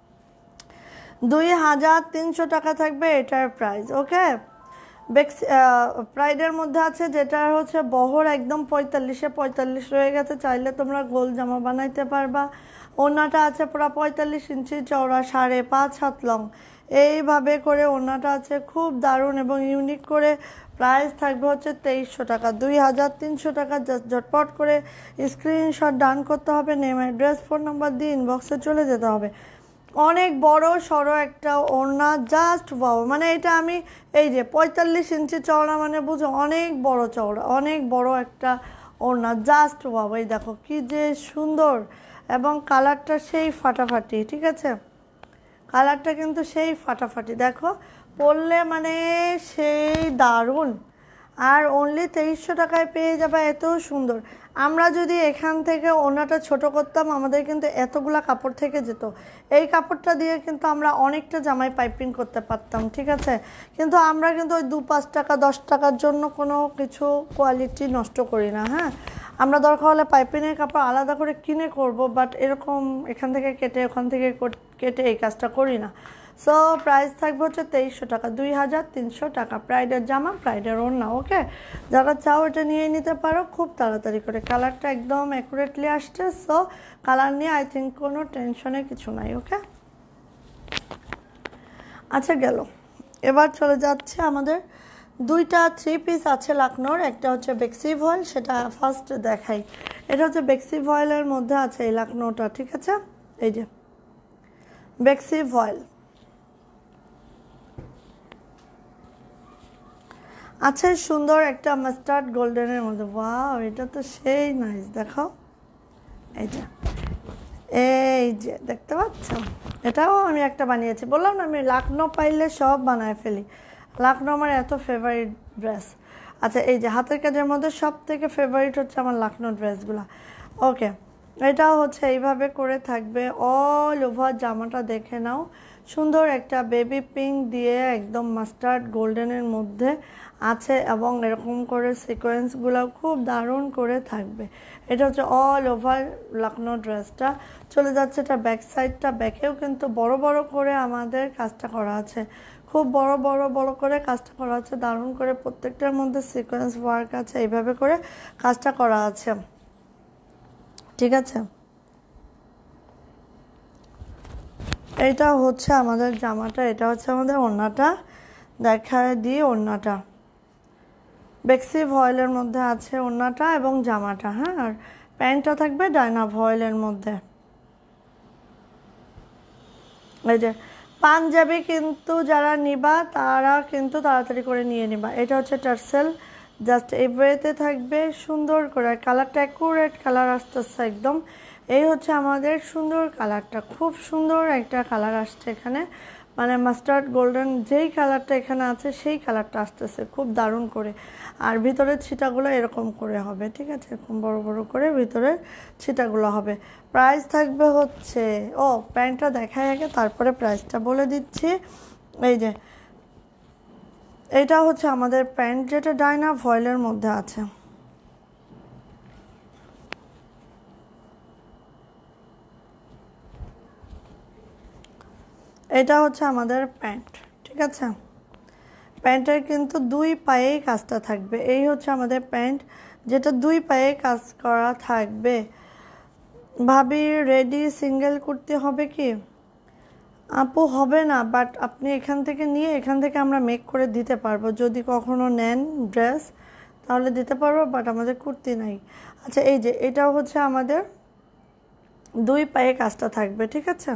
দুই হাজার তিনশো টাকা থাকবে এটার প্রাইস। ওকে, বেক্স প্রাইডের মধ্যে আছে যেটা হচ্ছে বহর একদম পঁয়তাল্লিশে পঁয়তাল্লিশ রয়ে গেছে, চাইলে তোমরা গোল জামা বানাইতে পারবা। ওড়নাটা আছে পুরো পঁয়তাল্লিশ ইঞ্চি চওড়া, সাড়ে পাঁচ হাত লং, এইভাবে করে ওড়নাটা আছে, খুব দারুণ এবং ইউনিক করে। প্রাইস থাকবে হচ্ছে তেইশশো টাকা, দুই হাজার তিনশো টাকা। জাস্ট ঝটপট করে স্ক্রিনশট ডান করতে হবে, নেম অ্যাড্রেস ফোন নাম্বার দিয়ে ইনবক্সে চলে যেতে হবে। অনেক বড় সড়ো একটা ওড়না, জাস্ট ওয়াও। মানে এটা আমি এই যে পঁয়তাল্লিশ ইঞ্চি চওড়া, মানে বুঝো অনেক বড় চওড়া, অনেক বড় একটা ওড়না, জাস্ট ওয়াও। এই দেখো কি যে সুন্দর, এবং কালারটা সেই ফাটাফাটি, ঠিক আছে, কালারটা কিন্তু সেই ফাটাফাটি, দেখো পরলে মানে সেই দারুণ। আর অনলি তেইশশো টাকায় পেয়ে যাবে, এত সুন্দর। আমরা যদি এখান থেকে ওড়নাটা ছোট করতাম, আমাদের কিন্তু এতগুলা কাপড় থেকে যেত। এই কাপড়টা দিয়ে কিন্তু আমরা অনেকটা জামাই পাইপিং করতে পারতাম, ঠিক আছে। কিন্তু আমরা কিন্তু ওই দু পাঁচ টাকা দশ টাকার জন্য কোনো কিছু কোয়ালিটি নষ্ট করি না। হ্যাঁ, আমরা দরকার হলে পাইপিংয়ের কাপড় আলাদা করে কিনে করব, বাট এরকম এখান থেকে কেটে ওখান থেকে কেটে এই কাজটা করি না। সো প্রাইস থাকবে হচ্ছে তেইশশো টাকা, দুই হাজার তিনশো টাকা। প্রাইডের জামা, প্রাইডের ওড়না। ওকে, যারা চাও এটা নিয়ে নিতে পারো খুব তাড়াতাড়ি করে। কালারটা একদম অ্যাকুরেটলি আসছে, সো কালার নিয়ে আই থিঙ্ক কোনো টেনশনের কিছু নাই। ওকে, আচ্ছা গেল। এবার চলে যাচ্ছে আমাদের দুইটা থ্রি পিস আছে লাকনোর, একটা হচ্ছে বেক্সি ভয়েল, সেটা ফার্স্ট দেখাই। এটা হচ্ছে বেক্সি ভয়েলের মধ্যে আছে এই লাকনোটা, ঠিক আছে। এই যে বেক্সি ভয়েল আছে, সুন্দর একটা মাস্টার্ড গোল্ডেনের মধ্যে। ওয়াও, এটা তো সেই নাইস, দেখো এই যে, এই যে দেখতে পাচ্ছ, এটাও আমি একটা বানিয়েছি। বললাম না আমি লাকনো পাইলে সব বানায় ফেলি, লাকনো আমার এত ফেভারিট ড্রেস। আচ্ছা, এই যে হাতের কাজের মধ্যে সব থেকে ফেভারিট হচ্ছে আমার লাকনো ড্রেসগুলো। ওকে, এটাও হচ্ছে এইভাবে করে থাকবে অল ওভার জামাটা, দেখে নাও, সুন্দর একটা বেবি পিঙ্ক দিয়ে একদম মাস্টার্ড গোল্ডেনের মধ্যে আছে, এবং এরকম করে সিকোয়েন্সগুলো খুব দারুণ করে থাকবে। এটা হচ্ছে অল ওভার লাকনো ড্রেসটা। চলে যাচ্ছে এটা ব্যাক সাইডটা, ব্যাকেও কিন্তু বড় বড় করে আমাদের কাজটা করা আছে, খুব বড় বড় বড় করে কাজটা করা আছে, দারুণ করে প্রত্যেকটার মধ্যে সিকোয়েন্স ওয়ার্ক আছে, এইভাবে করে কাজটা করা আছে, ঠিক আছে। এটা হচ্ছে আমাদের জামাটা, এটা হচ্ছে আমাদের ওড়নাটা, দেখায় দিয়ে ওড়নাটা বেক্সি ভয়েলের মধ্যে আছে ওড়নাটা এবং জামাটা। হ্যাঁ, আর প্যান্টটা থাকবে ডায়না ভয়েলের মধ্যে। এই যে পাঞ্জাবি কিন্তু যারা নিবা তারা কিন্তু তাড়াতাড়ি করে নিয়ে নিবা। এটা হচ্ছে টার্সেল, জাস্ট এই ওয়েতে থাকবে সুন্দর করে, কালারটা অ্যাকুরেট কালার আসতেছে একদম। এই হচ্ছে আমাদের সুন্দর কালারটা, খুব সুন্দর একটা কালার আসছে এখানে, মানে মাস্টার্ড গোল্ডেন যেই কালারটা এখানে আছে সেই কালারটা আসতেছে খুব দারুণ করে। আর ভিতরের ছিটাগুলো এরকম করে হবে, ঠিক আছে, এরকম বড় বড় করে ভিতরের ছিটাগুলো হবে। প্রাইস থাকবে হচ্ছে, ও প্যান্টটা দেখায় আগে তারপরে প্রাইসটা বলে দিচ্ছি। এই যে এইটা হচ্ছে আমাদের প্যান্ট, যেটা ডায়না ভয়েলের মধ্যে আছে। এটা হচ্ছে আমাদের প্যান্ট, ঠিক আছে। প্যান্টের কিন্তু দুই পায়েই কাজটা থাকবে। এই হচ্ছে আমাদের প্যান্ট, যেটা দুই পায়ে কাজ করা থাকবে। ভাবি রেডি সিঙ্গেল কুর্তি হবে কি? আপু হবে না, বাট আপনি এখান থেকে নিয়ে এখান থেকে আমরা মেক করে দিতে পারবো। যদি কখনো নেন ড্রেস তাহলে দিতে পারবো, বাট আমাদের কুর্তি নাই। আচ্ছা, এই যে এটাও হচ্ছে আমাদের দুই পায়ে কাজটা থাকবে, ঠিক আছে।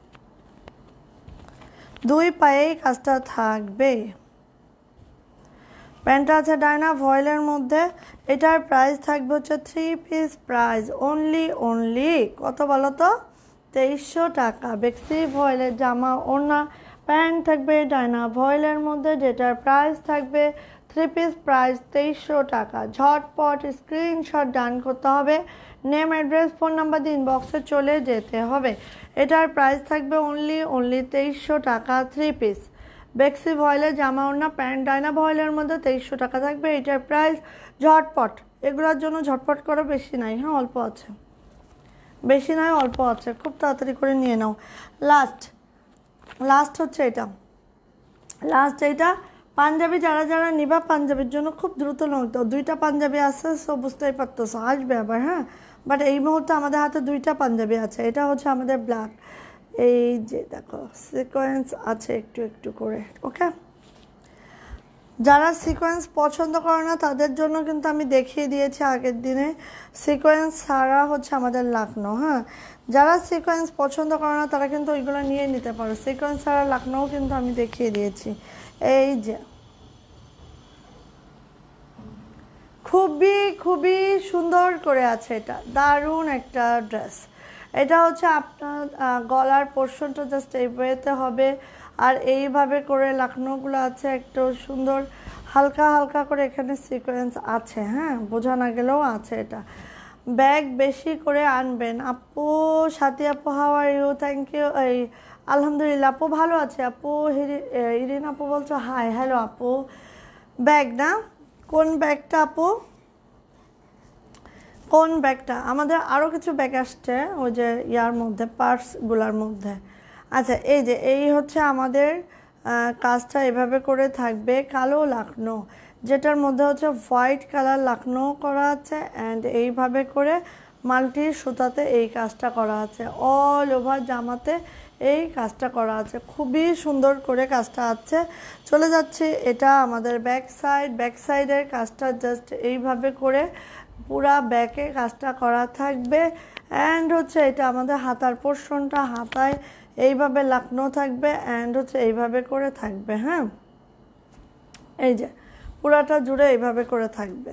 দুই পায়েই কাজটা থাকবে। প্যান্টটা আছে ডায়না ভয়েলের মধ্যে। এটার প্রাইস থাকবে হচ্ছে three piece price only only কত বলো তো? তেইশশো টাকা। বেক্সি ভয়েলের জামা ওড়না প্যান্ট থাকবে ডায়না ভয়েলের মধ্যে, যেটার প্রাইস থাকবে থ্রি পিস প্রাইস তেইশশো টাকা। ঝটপট স্ক্রিনশট ডান করতে হবে, নেম অ্যাড্রেস ফোন নাম্বার দিন বক্সে চলে যেতে হবে। এটার প্রাইস থাকবে অনলি অনলি তেইশশো টাকা থ্রি পিস। বেক্সি ভয়েলের জামা ওড়না প্যান্ট ডায়না ভয়েলের মধ্যে তেইশশো টাকা থাকবে। এটার প্রাইস ঝটপট, এগুলোর জন্য ঝটপট করে, বেশি নাই, হ্যাঁ অল্প আছে, বেশি নয় অল্প আছে, খুব তাড়াতাড়ি করে নিয়ে নাও। লাস্ট লাস্ট হচ্ছে এটা, লাস্ট এইটা পাঞ্জাবি যারা যারা নিবা পাঞ্জাবির জন্য খুব দ্রুত নতো। দুইটা পাঞ্জাবি আছে, সো বুঝতেই পারতেছো, আসবে আবার, হ্যাঁ। বাট এই মুহূর্তে আমাদের হাতে দুইটা পাঞ্জাবি আছে। এটা হচ্ছে আমাদের ব্ল্যাক, এই যে দেখো সিকোয়েন্স আছে একটু একটু করে, ওকে। যারা সিকোয়েন্স পছন্দ করে না তাদের জন্য কিন্তু আমি দেখিয়ে দিয়েছি আগের দিনে, সিকোয়েন্স ছাড়া হচ্ছে আমাদের লাকনো, হ্যাঁ। যারা সিকোয়েন্স পছন্দ করে না তারা কিন্তু ওইগুলো নিয়ে নিতে পারো। সিকোয়েন্স ছাড়া লাকনোও কিন্তু আমি দেখিয়ে দিয়েছি। এই যে খুবই খুবই সুন্দর করে আছে, এটা দারুণ একটা ড্রেস। এটা হচ্ছে আপনার গলার পোর্শনটা জাস্ট এই ওয়েতে হবে, আর এইভাবে করে লাকনোগুলো আছে একটু সুন্দর, হালকা হালকা করে এখানে সিকোয়েন্স আছে, হ্যাঁ, বোঝা না গেলেও আছে। এটা ব্যাগ বেশি করে আনবেন। আপু সাথী আপু how are you? Thank you. এই আলহামদুলিল্লাহ আপু ভালো আছে। আপু ইরিন আপু বলছো হাই, হ্যালো আপু। ব্যাগ না, কোন ব্যাগটা আপু? কোন ব্যাগটা? আমাদের আরও কিছু ব্যাগ আসছে ওই যে ইয়ার মধ্যে, পার্সগুলার মধ্যে। আচ্ছা, এই যে এই হচ্ছে আমাদের কাজটা এভাবে করে থাকবে, কালো লাকনো, যেটার মধ্যে হচ্ছে হোয়াইট কালার লাকনো করা আছে, অ্যান্ড এইভাবে করে মাল্টি সুতাতে এই কাজটা করা আছে, অল ওভার জামাতে এই কাজটা করা আছে, খুবই সুন্দর করে কাজটা আছে। চলে যাচ্ছে, এটা আমাদের ব্যাক সাইড, ব্যাক সাইডের কাজটা জাস্ট এইভাবে করে পুরা ব্যাকে কাজটা করা থাকবে। অ্যান্ড হচ্ছে এটা আমাদের হাতার পোর্শনটা, হাতায় এইভাবে লাকনো থাকবে, অ্যান্ড হচ্ছে এইভাবে করে থাকবে, হ্যাঁ। এই যে পুরাটা জুড়ে এইভাবে করে থাকবে।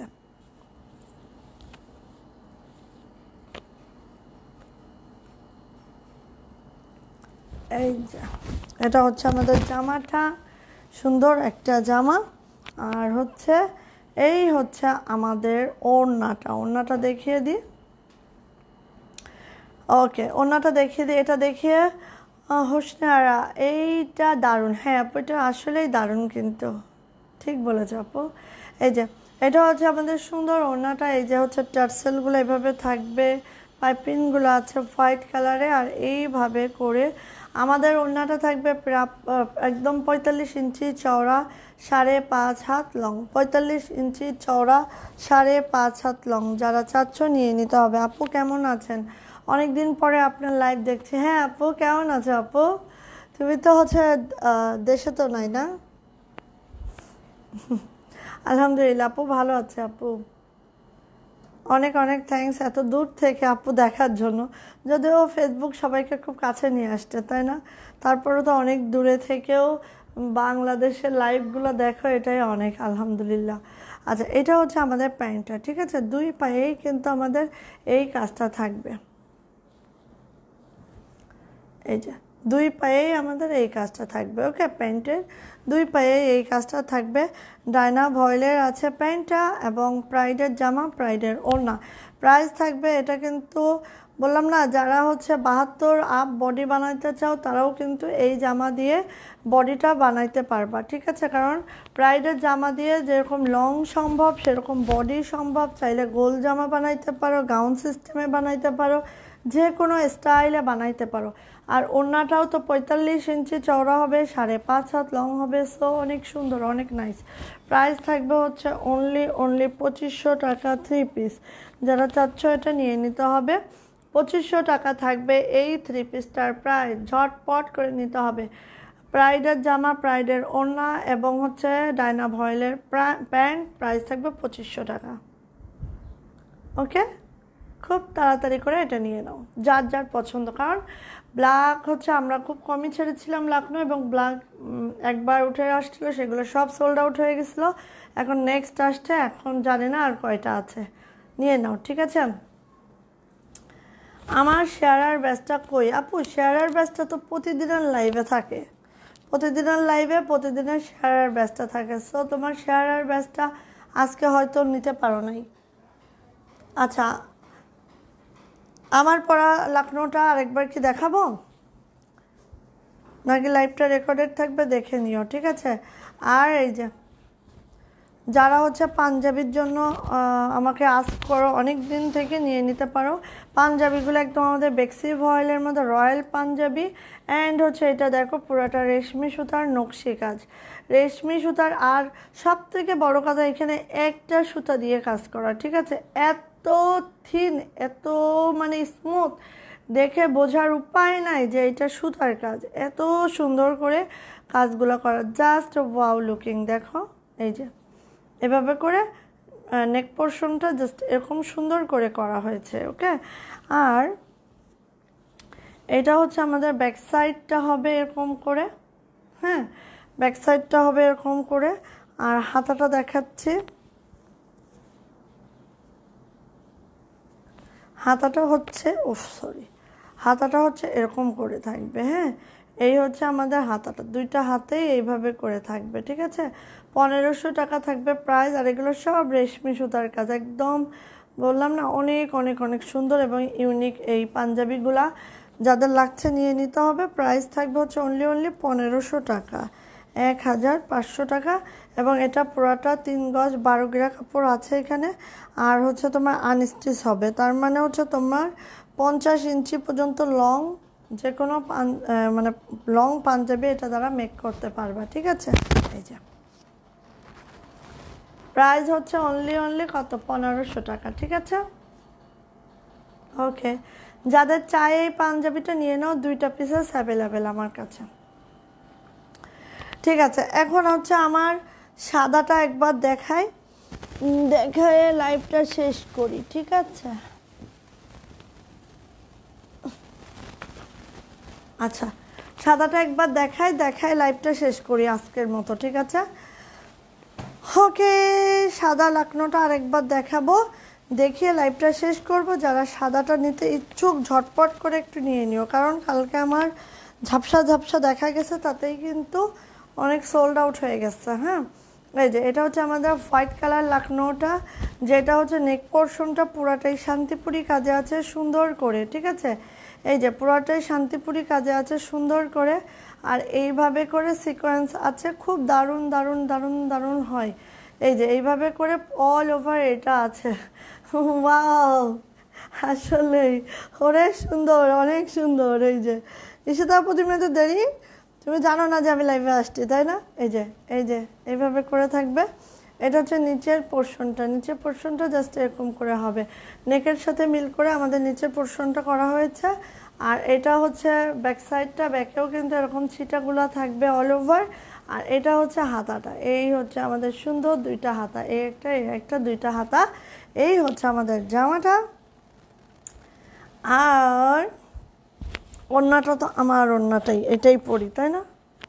এই যে এটা হচ্ছে আমাদের জামাটা, সুন্দর একটা জামা। আর হচ্ছে এই হচ্ছে আমাদের ওড়নাটা, ওড়নাটা দেখিয়ে দিই, ওকে ওড়নাটা দেখিয়ে দিই। এটা দেখিয়ে হোসনারা, এইটা দারুণ, হ্যাঁ আপু এটা আসলেই দারুণ, কিন্তু ঠিক বলেছো আপু। এই যে এটা হচ্ছে আমাদের সুন্দর ওড়নাটা, এই যে হচ্ছে টার্সেলগুলো এভাবে থাকবে, পাইপিংগুলো আছে হোয়াইট কালারে, আর এইভাবে করে আমাদের ওড়নাটা থাকবে একদম পঁয়তাল্লিশ ইঞ্চি চওড়া, সাড়ে পাঁচ হাত লং, পঁয়তাল্লিশ ইঞ্চি চওড়া, সাড়ে পাঁচ হাত লং। যারা চাচ্ছ নিয়ে নিতে হবে। আপু কেমন আছেন? অনেক দিন পরে আপনার লাইভ দেখছি। হ্যাঁ আপু কেমন আছো আপু? তুমি তো হচ্ছে দেশে তো নাই না? আলহামদুলিল্লাহ আপু ভালো আছে আপু, অনেক অনেক থ্যাঙ্কস এত দূর থেকে আপু দেখার জন্য। যদিও ফেসবুক সবাইকে খুব কাছে নিয়ে আসছে, তাই না? তারপরে তো অনেক দূরে থেকেও বাংলাদেশের লাইভগুলো দেখো, এটাই অনেক, আলহামদুলিল্লাহ। আচ্ছা, এটা হচ্ছে আমাদের প্যান্টটা, ঠিক আছে। দুই পায়েই কিন্তু আমাদের এই কাজটা থাকবে, এই যে দুই পায়েই আমাদের এই কাজটা থাকবে, ওকে। প্যান্টের দুই পায়ে এই কাজটা থাকবে। ডায়না ভয়েলের আছে প্যান্টটা, এবং প্রাইডের জামা, প্রাইডের ওড়না। প্রাইস থাকবে, এটা কিন্তু বললাম না, যারা হচ্ছে বাহাত্তর আপ বডি বানাইতে চাও তারাও কিন্তু এই জামা দিয়ে বডিটা বানাইতে পারবা, ঠিক আছে। কারণ প্রাইডের জামা দিয়ে যেরকম লং সম্ভব সেরকম বডি সম্ভব। চাইলে গোল জামা বানাইতে পারো, গাউন সিস্টেমে বানাইতে পারো, যে কোনো স্টাইলে বানাইতে পারো। আর ওড়নাটাও তো পঁয়তাল্লিশ ইঞ্চি চওড়া হবে, সাড়ে পাঁচ হাত লং হবে। সো অনেক সুন্দর, অনেক নাইস। প্রাইস থাকবে হচ্ছে অনলি অনলি পঁচিশশো টাকা থ্রি পিস। যারা চাচ্ছ এটা নিয়ে নিতে হবে। পঁচিশশো টাকা থাকবে এই থ্রি পিসটার প্রাইস, ঝটপট করে নিতে হবে। প্রাইডের জামা, প্রাইডের ওড়না এবং হচ্ছে ডায়না ভয়েলের প্যান্ট, প্রাইস থাকবে পঁচিশশো টাকা। ওকে, খুব তাড়াতাড়ি করে এটা নিয়ে নাও যার যার পছন্দ। কারণ ব্ল্যাক হচ্ছে আমরা খুব কমই ছেড়েছিলাম লাখনো, এবং ব্ল্যাক একবার উঠে আসছিলো, সেগুলো সব সোল্ড আউট হয়ে গেছিলো। এখন নেক্সট আসছে, এখন জানি না আর কয়টা আছে। নিয়ে নাও, ঠিক আছে। আমার শেয়ারার ব্যাচটা কই আপু? শেয়ারার ব্যাচটা তো প্রতিদিনের লাইভে থাকে, প্রতিদিনের লাইভে প্রতিদিনের শেয়ারার ব্যাচটা থাকে। সো তোমার শেয়ারার ব্যাচটা আজকে হয়তো নিতে পারো নাই। আচ্ছা, আমার পরা লাখনোটা আরেকবার কি দেখাবো নাকি লাইভটা রেকর্ডেড থাকবে? দেখে নিও, ঠিক আছে। আর এই যে যারা হচ্ছে পাঞ্জাবির জন্য আমাকে আস্ক করো অনেক দিন থেকে, নিয়ে নিতে পারো। পাঞ্জাবিগুলো একদম আমাদের বেক্সি ভয়েলের মধ্যে রয়্যাল পাঞ্জাবি। অ্যান্ড হচ্ছে এটা দেখো পুরোটা রেশমি সুতার নকশি কাজ, রেশমি সুতার। আর সব থেকে বড় কথা, এখানে একটা সুতা দিয়ে কাজ করা, ঠিক আছে। এত থিন, এত মানে স্মুথ, দেখে বোঝার উপায় নাই যে এটা সুতার কাজ। এত সুন্দর করে কাজগুলো করা, জাস্ট ওয়াও লুকিং। দেখো এই যে এভাবে করে নেক পোর্শনটা জাস্ট এরকম সুন্দর করে করা হয়েছে। ওকে, আর এটা হচ্ছে আমাদের ব্যাক সাইডটা হবে এরকম করে। হ্যাঁ, ব্যাক সাইডটা হবে এরকম করে। আর হাতাটা দেখাচ্ছি, হাতাটা হচ্ছে ও সরি হাতাটা হচ্ছে এরকম করে থাকবে। হ্যাঁ, এই হচ্ছে আমাদের হাতাটা, দুইটা হাতেই এইভাবে করে থাকবে, ঠিক আছে। পনেরোশো টাকা থাকবে প্রাইস। আর এগুলো সব রেশমি সুতার কাজ, একদম বললাম না অনেক অনেক অনেক সুন্দর এবং ইউনিক এই পাঞ্জাবিগুলা। যাদের লাগছে নিয়ে নিতে হবে। প্রাইস থাকবে হচ্ছে অনলি অনলি পনেরোশো টাকা, এক হাজার পাঁচশো টাকা। এবং এটা পুরাটা তিন গজ বারো গিরা কাপড় আছে এখানে। আর হচ্ছে তোমার আনস্টিচ হবে, তার মানে হচ্ছে তোমার পঞ্চাশ ইঞ্চি পর্যন্ত লং যে কোনো মানে লং পাঞ্জাবি এটা দ্বারা মেক করতে পারবা, ঠিক আছে। এই যে প্রাইস হচ্ছে অনলি অনলি কত? পনেরোশো টাকা, ঠিক আছে। ওকে, যাদের চাই এই পাঞ্জাবিটা নিয়ে নাও, দুইটা পিসেস অ্যাভেলেবেল আমার কাছে, ঠিক আছে। এখন হচ্ছে আমার সাদাটা একবার দেখাই, দেখায় লাইভটা শেষ করি, ঠিক আছে। আচ্ছা, সাদাটা একবার দেখাই, দেখাই লাইভটা শেষ করি আজকের মতো, ঠিক আছে। ওকে, সাদা লাকনোটা আরেকবার দেখাবো, দেখিয়ে লাইভটা শেষ করব। যারা সাদাটা নিতে ইচ্ছুক ঝটপট করে একটু নিয়ে নিও, কারণ কালকে আমার ঝাপসা ঝাপসা দেখা গেছে, তাতেই কিন্তু অনেক সোল্ড আউট হয়ে গেছে। হ্যাঁ, এই যে এটা হচ্ছে আমাদের হোয়াইট কালার লাকনোটা, যেটা হচ্ছে নেক পোর্শনটা পুরাটাই শান্তিপুরি কাজে আছে সুন্দর করে, ঠিক আছে। এই যে পুরাটাই শান্তিপুরি কাজে আছে সুন্দর করে। আর এইভাবে করে সিকোয়েন্স আছে, খুব দারুণ দারুণ দারুণ দারুণ হয়। এই যে এইভাবে করে অল ওভার এটা আছে। ওয়াও, আসলেই অনেক সুন্দর, অনেক সুন্দর। এই যে ঈশিতা প্রতিমা তো দেরি, তুমি জানো না যে আমি লাইভে আসছি, তাই না? এই যে এই যে এইভাবে করে থাকবে। এটা হচ্ছে নিচের পোর্শনটা, নিচের পোর্শনটা জাস্ট এরকম করে হবে, নেকের সাথে মিল করে আমাদের নিচের পোর্শনটা করা হয়েছে। আর এটা হচ্ছে ব্যাক সাইডটা, ব্যাকেও কিন্তু এরকম ছিটাগুলো থাকবে অল ওভার। আর এটা হচ্ছে হাতাটা, এই হচ্ছে আমাদের সুন্দর দুইটা হাতা, এই একটা এই একটা দুইটা হাতা। এই হচ্ছে আমাদের জামাটা। আর ওড়নাটা তো আমার ওড়নাটাই, এটাই পরি, তাই না?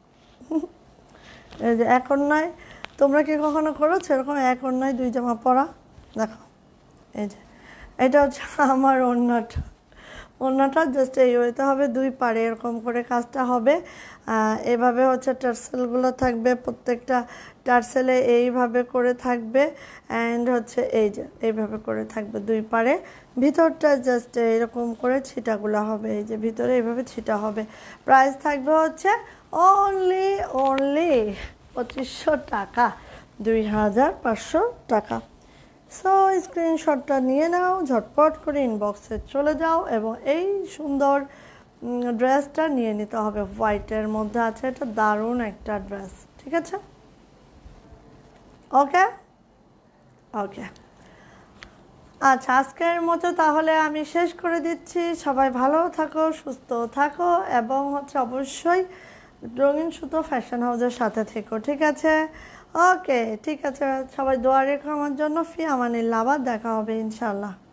এই যে এক ওড়নায়, তোমরা কি কখনো করেছো এরকম এক ওড়নায় দুই জামা পরা? দেখো এই যে এটা হচ্ছে আমার ওড়নাটা, ওড়নাটা জাস্ট এই হইতে হবে, দুই পাড়ে এরকম করে কাজটা হবে। এভাবে হচ্ছে টার্সেলগুলো থাকবে, প্রত্যেকটা টার্সেলে এইভাবে করে থাকবে। অ্যান্ড হচ্ছে এই যে এইভাবে করে থাকবে দুই পাড়ে, ভিতরটা জাস্ট এরকম করে ছিটাগুলো হবে, এই যে ভিতরে এইভাবে ছিটা হবে। প্রাইস থাকবে হচ্ছে অনলি অনলি পঁচিশশো টাকা, দুই হাজার পাঁচশো টাকা। সো স্ক্রিনশটটা নিয়ে নাও, ঝটপট করে ইনবক্সে চলে যাও এবং এই সুন্দর ড্রেসটা নিয়ে নিতে হবে। হোয়াইটের মধ্যে আছে, এটা দারুণ একটা ড্রেস। ঠিক আছে, ওকে ওকে। আচ্ছা, আজকের মতো তাহলে আমি শেষ করে দিচ্ছি। সবাই ভালো থাকো, সুস্থ থাকো, এবং হচ্ছে অবশ্যই রঙিন সুতো ফ্যাশন হাউসের সাথে থেকো। ঠিক আছে, ওকে, ঠিক আছে। সবাই দোয়া রেখো আমার জন্য। ফি আমানিল্লাহ, আবার দেখা হবে ইনশাল্লাহ।